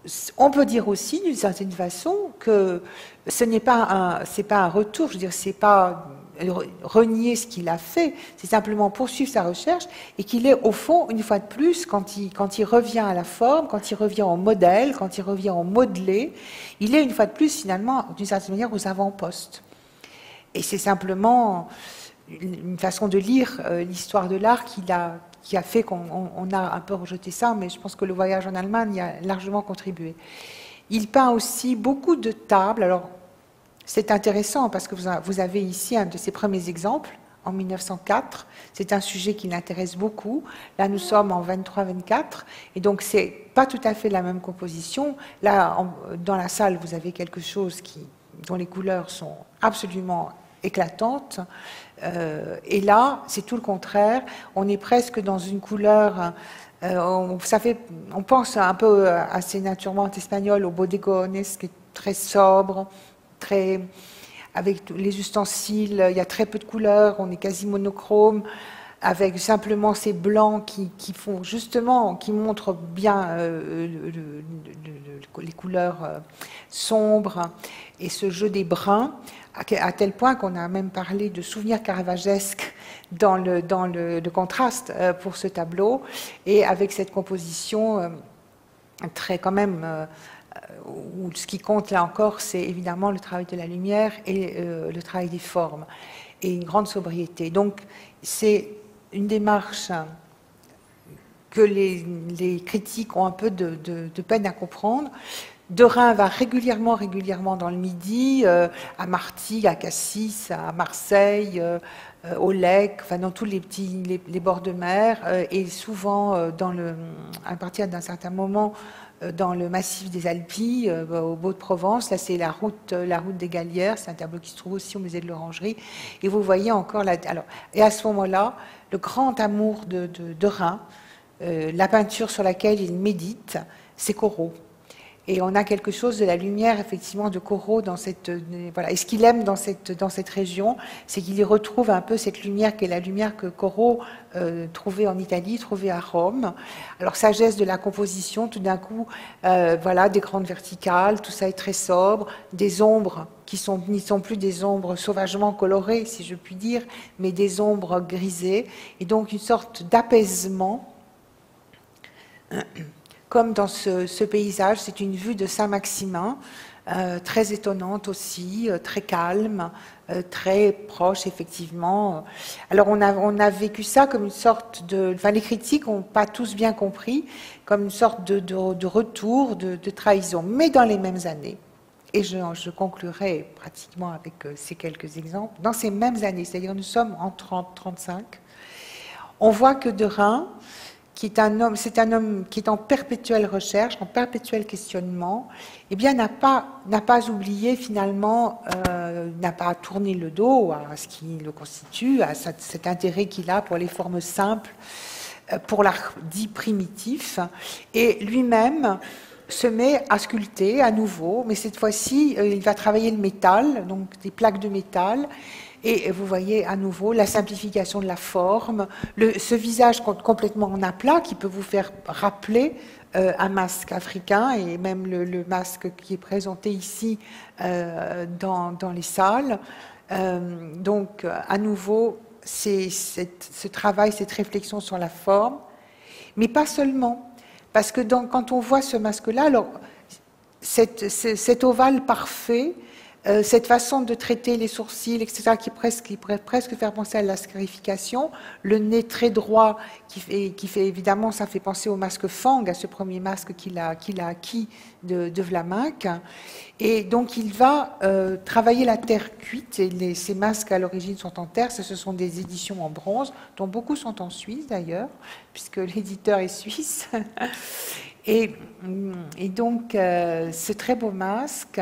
on peut dire aussi, d'une certaine façon, que ce n'est pas un, c'est pas un retour, je veux dire, c'est pas renier ce qu'il a fait, c'est simplement poursuivre sa recherche, et qu'il est, au fond, une fois de plus, quand il, quand il revient à la forme, quand il revient au modèle, quand il revient au modelé, il est, une fois de plus, finalement, d'une certaine manière, aux avant-postes. Et c'est simplement une façon de lire euh, l'histoire de l'art qu'il a, qui a fait qu'on on a un peu rejeté ça, mais je pense que le voyage en Allemagne y a largement contribué. Il peint aussi beaucoup de tables. Alors, c'est intéressant parce que vous avez ici un de ses premiers exemples, en mille neuf cent quatre. C'est un sujet qui l'intéresse beaucoup. Là, nous sommes en vingt-trois vingt-quatre, et donc c'est pas tout à fait la même composition. Là, en, dans la salle, vous avez quelque chose qui, dont les couleurs sont absolument éclatantes. Euh, et là, c'est tout le contraire. On est presque dans une couleur... Euh, on, ça fait, on pense un peu assez naturellement espagnol, au bodegones, qui est très sobre, très, avec les ustensiles, il y a très peu de couleurs, on est quasi monochrome, avec simplement ces blancs qui, qui font justement, qui montrent bien euh, le, le, le, les couleurs euh, sombres et ce jeu des bruns, à, à tel point qu'on a même parlé de souvenirs caravagesques dans le, dans le, le contraste euh, pour ce tableau, et avec cette composition euh, très quand même... Euh, où ce qui compte là encore, c'est évidemment le travail de la lumière et euh, le travail des formes, et une grande sobriété. Donc c'est une démarche que les, les critiques ont un peu de, de, de peine à comprendre. Derain va régulièrement, régulièrement dans le Midi, euh, à Martigues, à Cassis, à Marseille, euh, au Lec, enfin dans tous les petits les, les bords de mer, euh, et souvent euh, dans le, à partir d'un certain moment dans le massif des Alpilles, euh, au Beau-de-Provence. Là, c'est la route, la route des Galières. C'est un tableau qui se trouve aussi au musée de l'Orangerie. Et vous voyez encore la... Alors, et à ce moment-là, le grand amour de, de, de Rhin, euh, la peinture sur laquelle il médite, c'est Corot. Et on a quelque chose de la lumière, effectivement, de Corot dans cette... Voilà. Et ce qu'il aime dans cette, dans cette région, c'est qu'il y retrouve un peu cette lumière qui est la lumière que Corot euh, trouvait en Italie, trouvait à Rome. Alors, sagesse de la composition, tout d'un coup, euh, voilà, des grandes verticales, tout ça est très sobre, des ombres qui sont, n'y sont plus des ombres sauvagement colorées, si je puis dire, mais des ombres grisées, et donc une sorte d'apaisement. Comme dans ce, ce paysage, c'est une vue de Saint-Maximin, euh, très étonnante aussi, euh, très calme, euh, très proche, effectivement. Alors, on a, on a vécu ça comme une sorte de... Enfin, les critiques n'ont pas tous bien compris, comme une sorte de, de, de retour, de, de trahison. Mais dans les mêmes années, et je, je conclurai pratiquement avec ces quelques exemples, dans ces mêmes années, c'est-à-dire nous sommes en trente trente-cinq, on voit que Derain, qui est un homme, c'est un homme qui est en perpétuelle recherche, en perpétuel questionnement, eh bien, n'a pas, n'a pas oublié finalement, euh, n'a pas tourné le dos à ce qui le constitue, à cet, cet intérêt qu'il a pour les formes simples, pour l'art dit primitif, et lui-même se met à sculpter à nouveau, mais cette fois-ci, il va travailler le métal, donc des plaques de métal. Et vous voyez à nouveau la simplification de la forme, le, ce visage complètement en aplat qui peut vous faire rappeler euh, un masque africain, et même le, le masque qui est présenté ici euh, dans, dans les salles. Euh, donc, à nouveau, c'est, cette, ce travail, cette réflexion sur la forme, mais pas seulement. Parce que dans, quand on voit ce masque-là, alors, cette, cet ovale parfait, Euh, cette façon de traiter les sourcils, et cetera, qui, presque, qui pourrait presque faire penser à la scarification, le nez très droit, qui fait, qui fait évidemment, ça fait penser au masque Fang, à ce premier masque qu'il a, qu'il a acquis de, de Vlaminck. Et donc il va euh, travailler la terre cuite, et les, ces masques à l'origine sont en terre, ce sont des éditions en bronze, dont beaucoup sont en Suisse d'ailleurs, puisque l'éditeur est suisse. et, et donc euh, ce très beau masque...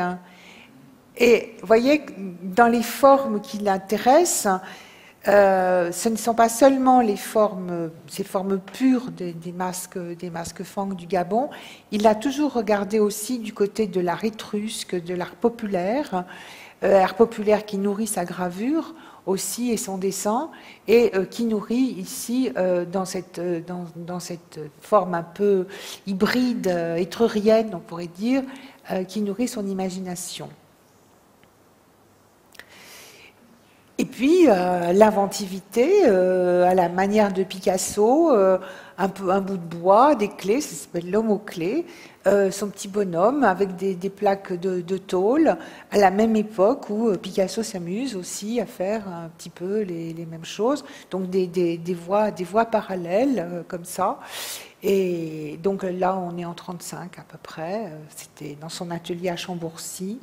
Et vous voyez, dans les formes qui l'intéressent, euh, ce ne sont pas seulement les formes, ces formes pures des, des masques, des masques Fang du Gabon. Il a toujours regardé aussi du côté de l'art étrusque, de l'art populaire, euh, art populaire qui nourrit sa gravure aussi et son dessin, et euh, qui nourrit ici, euh, dans, cette, euh, dans, dans cette forme un peu hybride, euh, étrurienne, on pourrait dire, euh, qui nourrit son imagination. Et puis, euh, l'inventivité, euh, à la manière de Picasso, euh, un, peu, un bout de bois, des clés, ça s'appelle l'homme aux clés, euh, son petit bonhomme avec des, des plaques de, de tôle, à la même époque où Picasso s'amuse aussi à faire un petit peu les, les mêmes choses, donc des, des, des, voies, des voies parallèles, euh, comme ça. Et donc là, on est en trente-cinq à peu près, c'était dans son atelier à Chambourcy.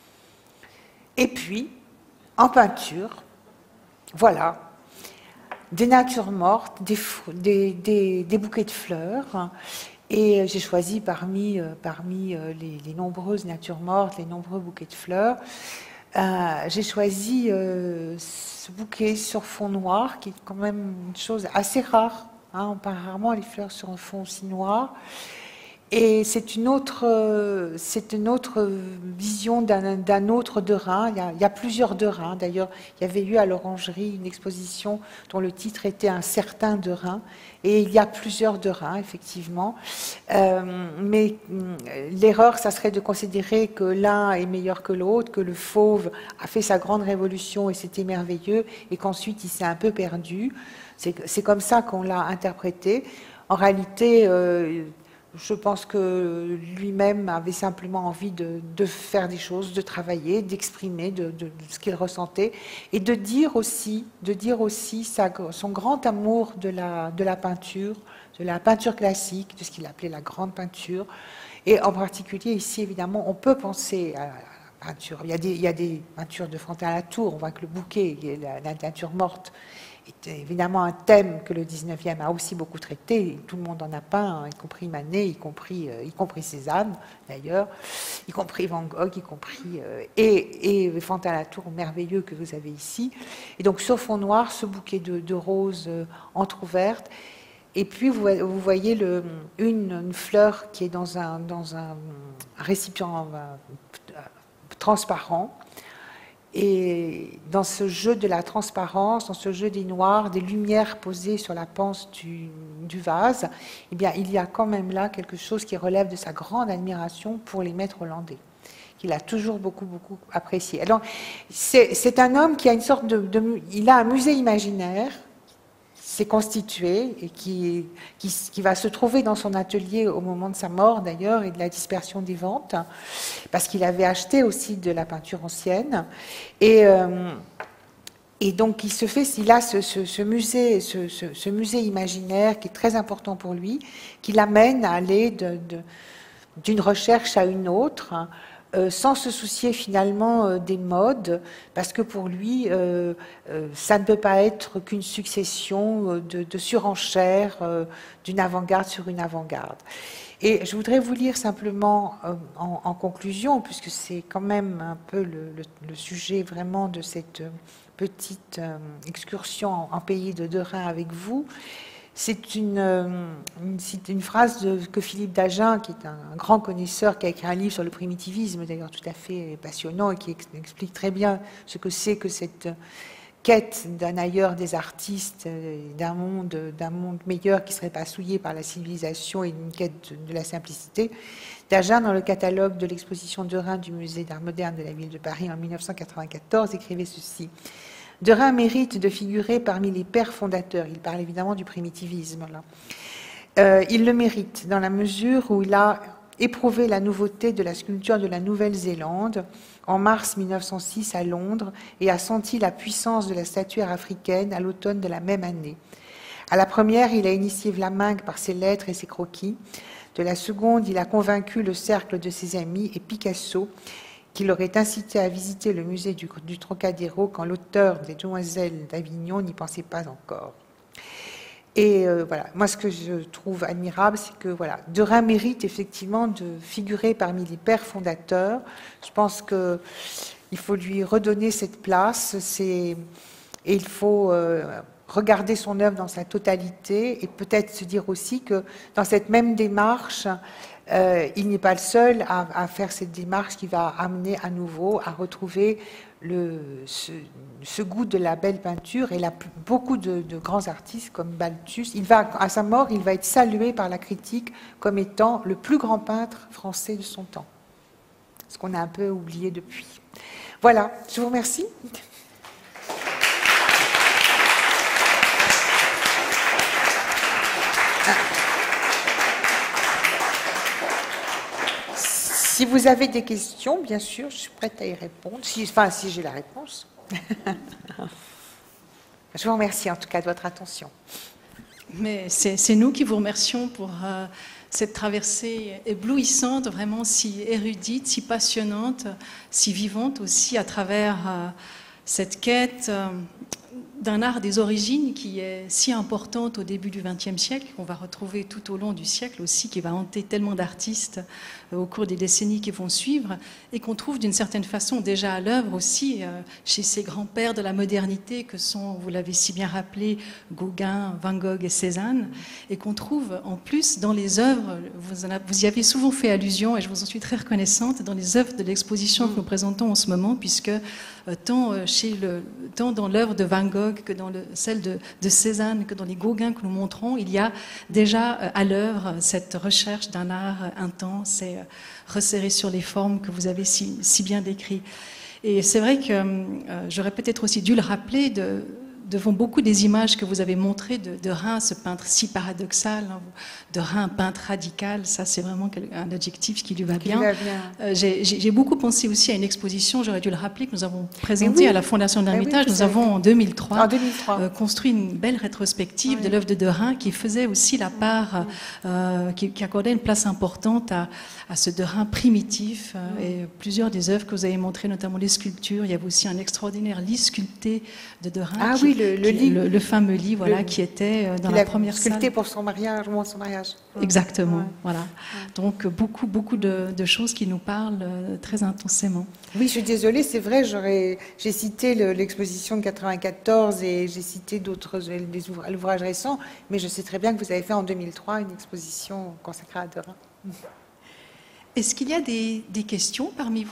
Et puis, en peinture, voilà, des natures mortes, des, des, des, des bouquets de fleurs, et j'ai choisi parmi, parmi les, les nombreuses natures mortes, les nombreux bouquets de fleurs, euh, j'ai choisi euh, ce bouquet sur fond noir, qui est quand même une chose assez rare, hein, on parle rarement les fleurs sur un fond aussi noir. Et c'est une autre, c'est une autre vision d'un autre Derain. Il y a, il y a plusieurs Derains. D'ailleurs, il y avait eu à l'Orangerie une exposition dont le titre était Un certain Derain. Et il y a plusieurs Derains, effectivement. Euh, mais l'erreur, ça serait de considérer que l'un est meilleur que l'autre, que le fauve a fait sa grande révolution et c'était merveilleux, et qu'ensuite il s'est un peu perdu. C'est comme ça qu'on l'a interprété. En réalité, euh, je pense que lui-même avait simplement envie de, de faire des choses, de travailler, d'exprimer de, de, de ce qu'il ressentait, et de dire aussi, de dire aussi sa, son grand amour de la, de la peinture, de la peinture classique, de ce qu'il appelait la grande peinture. Et en particulier ici, évidemment, on peut penser à la peinture. Il y a des, il y a des peintures de Fantin-Latour, on voit que le bouquet, la, la nature morte, est évidemment un thème que le dix-neuvième a aussi beaucoup traité. Tout le monde en a peint, y compris Manet, y compris, euh, y compris Cézanne, d'ailleurs, y compris Van Gogh, y compris... Euh, et, et Fantin-Latour, merveilleux, que vous avez ici. Et donc, sur fond noir, ce bouquet de, de roses euh, entrouvertes. Et puis, vous, vous voyez le, une, une fleur qui est dans un, dans un récipient euh, transparent. Et dans ce jeu de la transparence, dans ce jeu des noirs, des lumières posées sur la panse du, du vase, eh bien, il y a quand même là quelque chose qui relève de sa grande admiration pour les maîtres hollandais, qu'il a toujours beaucoup, beaucoup apprécié. Alors, c'est un homme qui a une sorte de, de... Il a un musée imaginaire, s'est constitué et qui, qui, qui va se trouver dans son atelier au moment de sa mort d'ailleurs et de la dispersion des ventes, parce qu'il avait acheté aussi de la peinture ancienne. Et, euh, et donc il se fait, il a ce, ce, ce musée, ce, ce, ce musée imaginaire qui est très important pour lui, qui l'amène à aller d'une recherche à une autre, Euh, sans se soucier finalement euh, des modes, parce que pour lui, euh, euh, ça ne peut pas être qu'une succession euh, de, de surenchères euh, d'une avant-garde sur une avant-garde. Et je voudrais vous lire simplement euh, en, en conclusion, puisque c'est quand même un peu le, le, le sujet vraiment de cette petite euh, excursion en, en pays de Derain avec vous. C'est une, une, une phrase de, que Philippe Dagen, qui est un, un grand connaisseur, qui a écrit un livre sur le primitivisme, d'ailleurs tout à fait passionnant, et qui explique très bien ce que c'est que cette quête d'un ailleurs des artistes, d'un monde, d'un monde meilleur qui ne serait pas souillé par la civilisation et une quête de, de la simplicité. Dagen, dans le catalogue de l'exposition Derain du Musée d'art moderne de la ville de Paris en mille neuf cent quatre-vingt-quatorze, écrivait ceci. Derain mérite de figurer parmi les pères fondateurs. Il parle évidemment du primitivisme, là. Euh, il le mérite dans la mesure où il a éprouvé la nouveauté de la sculpture de la Nouvelle-Zélande en mars mille neuf cent six à Londres et a senti la puissance de la statuaire africaine à l'automne de la même année. À la première, il a initié Vlaminck par ses lettres et ses croquis. De la seconde, il a convaincu le cercle de ses amis et Picasso, qui l'aurait incité à visiter le musée du, du Trocadéro quand l'auteur des Demoiselles d'Avignon n'y pensait pas encore. Et euh, voilà, moi ce que je trouve admirable, c'est que voilà, Derain mérite effectivement de figurer parmi les pères fondateurs. Je pense qu'il faut lui redonner cette place, et il faut euh, regarder son œuvre dans sa totalité, et peut-être se dire aussi que dans cette même démarche, euh, il n'est pas le seul à, à faire cette démarche qui va amener à nouveau à retrouver le, ce, ce goût de la belle peinture. Et là, beaucoup de, de grands artistes comme Balthus, il va, à sa mort, il va être salué par la critique comme étant le plus grand peintre français de son temps. Ce qu'on a un peu oublié depuis. Voilà, je vous remercie. Si vous avez des questions, bien sûr, je suis prête à y répondre, si, enfin, si j'ai la réponse. Je vous remercie en tout cas de votre attention. Mais c'est nous qui vous remercions pour euh, cette traversée éblouissante, vraiment si érudite, si passionnante, si vivante aussi à travers euh, cette quête euh, d'un art des origines qui est si importante au début du vingtième siècle, qu'on va retrouver tout au long du siècle aussi, qui va hanter tellement d'artistes au cours des décennies qui vont suivre, et qu'on trouve d'une certaine façon déjà à l'œuvre aussi euh, chez ces grands-pères de la modernité que sont, vous l'avez si bien rappelé, Gauguin, Van Gogh et Cézanne, et qu'on trouve en plus dans les œuvres, vous, en a, vous y avez souvent fait allusion, et je vous en suis très reconnaissante, dans les œuvres de l'exposition que nous présentons en ce moment, puisque euh, tant, euh, chez le, tant dans l'œuvre de Van Gogh que dans le, celle de, de Cézanne, que dans les Gauguins que nous montrons, il y a déjà euh, à l'œuvre cette recherche d'un art intense et resserré sur les formes que vous avez si, si bien décrit. Et c'est vrai que euh, j'aurais peut-être aussi dû le rappeler de, devant beaucoup des images que vous avez montrées de, de Rhin, ce peintre si paradoxal, hein, de Rhin, peintre radical, ça c'est vraiment un adjectif qui lui va bien. bien. Euh, J'ai beaucoup pensé aussi à une exposition, j'aurais dû le rappeler, que nous avons présentée oui. à la Fondation de l'Ermitage. Oui, nous avons en deux mille trois, en deux mille trois. Euh, construit une belle rétrospective oui. de l'œuvre de De Rhin qui faisait aussi la part, oui. euh, qui, qui accordait une place importante à, à ce De Rhin primitif. Euh, oui. Et plusieurs des œuvres que vous avez montrées, notamment les sculptures, il y avait aussi un extraordinaire lit sculpté de De Rhin. Ah qui, oui, le, le, qui, lit. Le, le fameux lit voilà, le, qui était dans la première salle. Sculpté pour son mariage, ou son mariage. Exactement, ouais. voilà. Ouais. Donc beaucoup, beaucoup de, de choses qui nous parlent euh, très intensément. Oui, je suis désolée, c'est vrai, j'ai cité l'exposition de quatre-vingt-quatorze et j'ai cité d'autres ouvrages récents, mais je sais très bien que vous avez fait en deux mille trois une exposition consacrée à De Rhin. Est-ce qu'il y a des, des questions parmi vous ?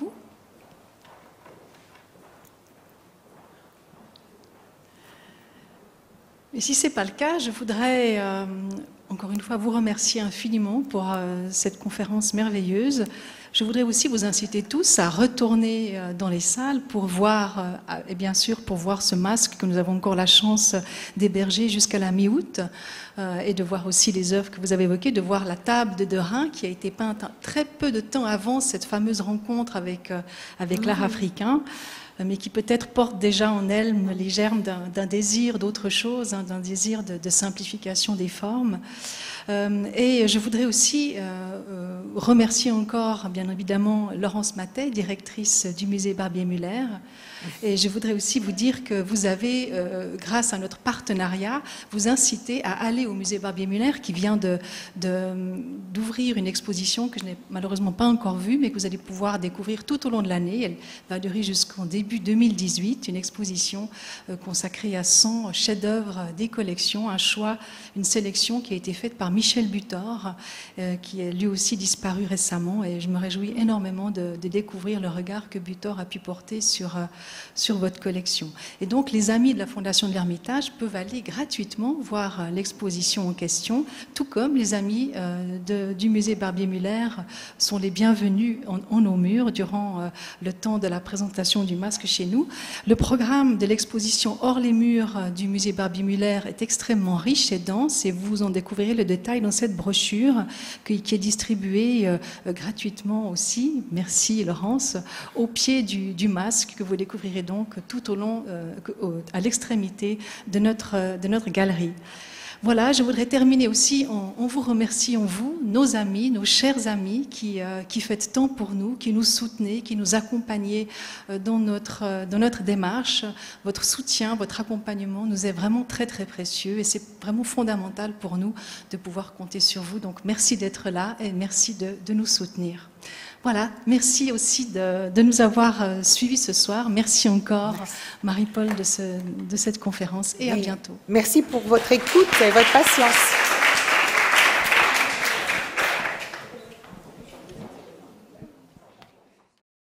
Et si ce n'est pas le cas, je voudrais euh, encore une fois vous remercier infiniment pour euh, cette conférence merveilleuse. Je voudrais aussi vous inciter tous à retourner euh, dans les salles pour voir, euh, et bien sûr pour voir ce masque que nous avons encore la chance d'héberger jusqu'à la mi-août, euh, et de voir aussi les œuvres que vous avez évoquées, de voir la table de De Rhin qui a été peinte très peu de temps avant cette fameuse rencontre avec, euh, avec mmh. l'art africain, mais qui peut-être porte déjà en elle les germes d'un désir d'autre chose, hein, d'un désir de, de simplification des formes. Euh, et je voudrais aussi euh, euh, remercier encore, bien évidemment, Laurence Matet, directrice du musée Barbier-Muller. Et je voudrais aussi vous dire que vous avez, euh, grâce à notre partenariat, vous inciter à aller au musée Barbier-Muller qui vient de, de, d'ouvrir une exposition que je n'ai malheureusement pas encore vue, mais que vous allez pouvoir découvrir tout au long de l'année. Elle va durer jusqu'en début deux mille dix-huit, une exposition euh, consacrée à cent chefs-d'œuvre des collections, un choix, une sélection qui a été faite par Michel Butor, euh, qui est lui aussi disparu récemment, et je me réjouis énormément de, de découvrir le regard que Butor a pu porter sur, euh, sur votre collection. Et donc les amis de la Fondation de l'Ermitage peuvent aller gratuitement voir l'exposition en question, tout comme les amis euh, de, du musée Barbier-Muller sont les bienvenus en, en nos murs durant euh, le temps de la présentation du masque chez nous. Le programme de l'exposition hors les murs euh, du musée Barbier-Muller est extrêmement riche et dense, et vous en découvrirez le détail dans cette brochure qui, qui est distribuée euh, gratuitement aussi, merci Laurence, au pied du, du masque que vous découvrirez donc tout au long, euh, à l'extrémité de notre, de notre galerie. Voilà, je voudrais terminer aussi en, en vous remerciant, vous, nos amis, nos chers amis, qui, euh, qui faites tant pour nous, qui nous soutenez, qui nous accompagnez euh, dans, notre, euh, dans notre démarche. Votre soutien, votre accompagnement nous est vraiment très très précieux, et c'est vraiment fondamental pour nous de pouvoir compter sur vous. Donc merci d'être là et merci de, de nous soutenir. Voilà, merci aussi de, de nous avoir euh, suivis ce soir. Merci encore, Marie-Paul, de, ce, de cette conférence, et oui. à bientôt. Merci pour votre écoute et votre patience.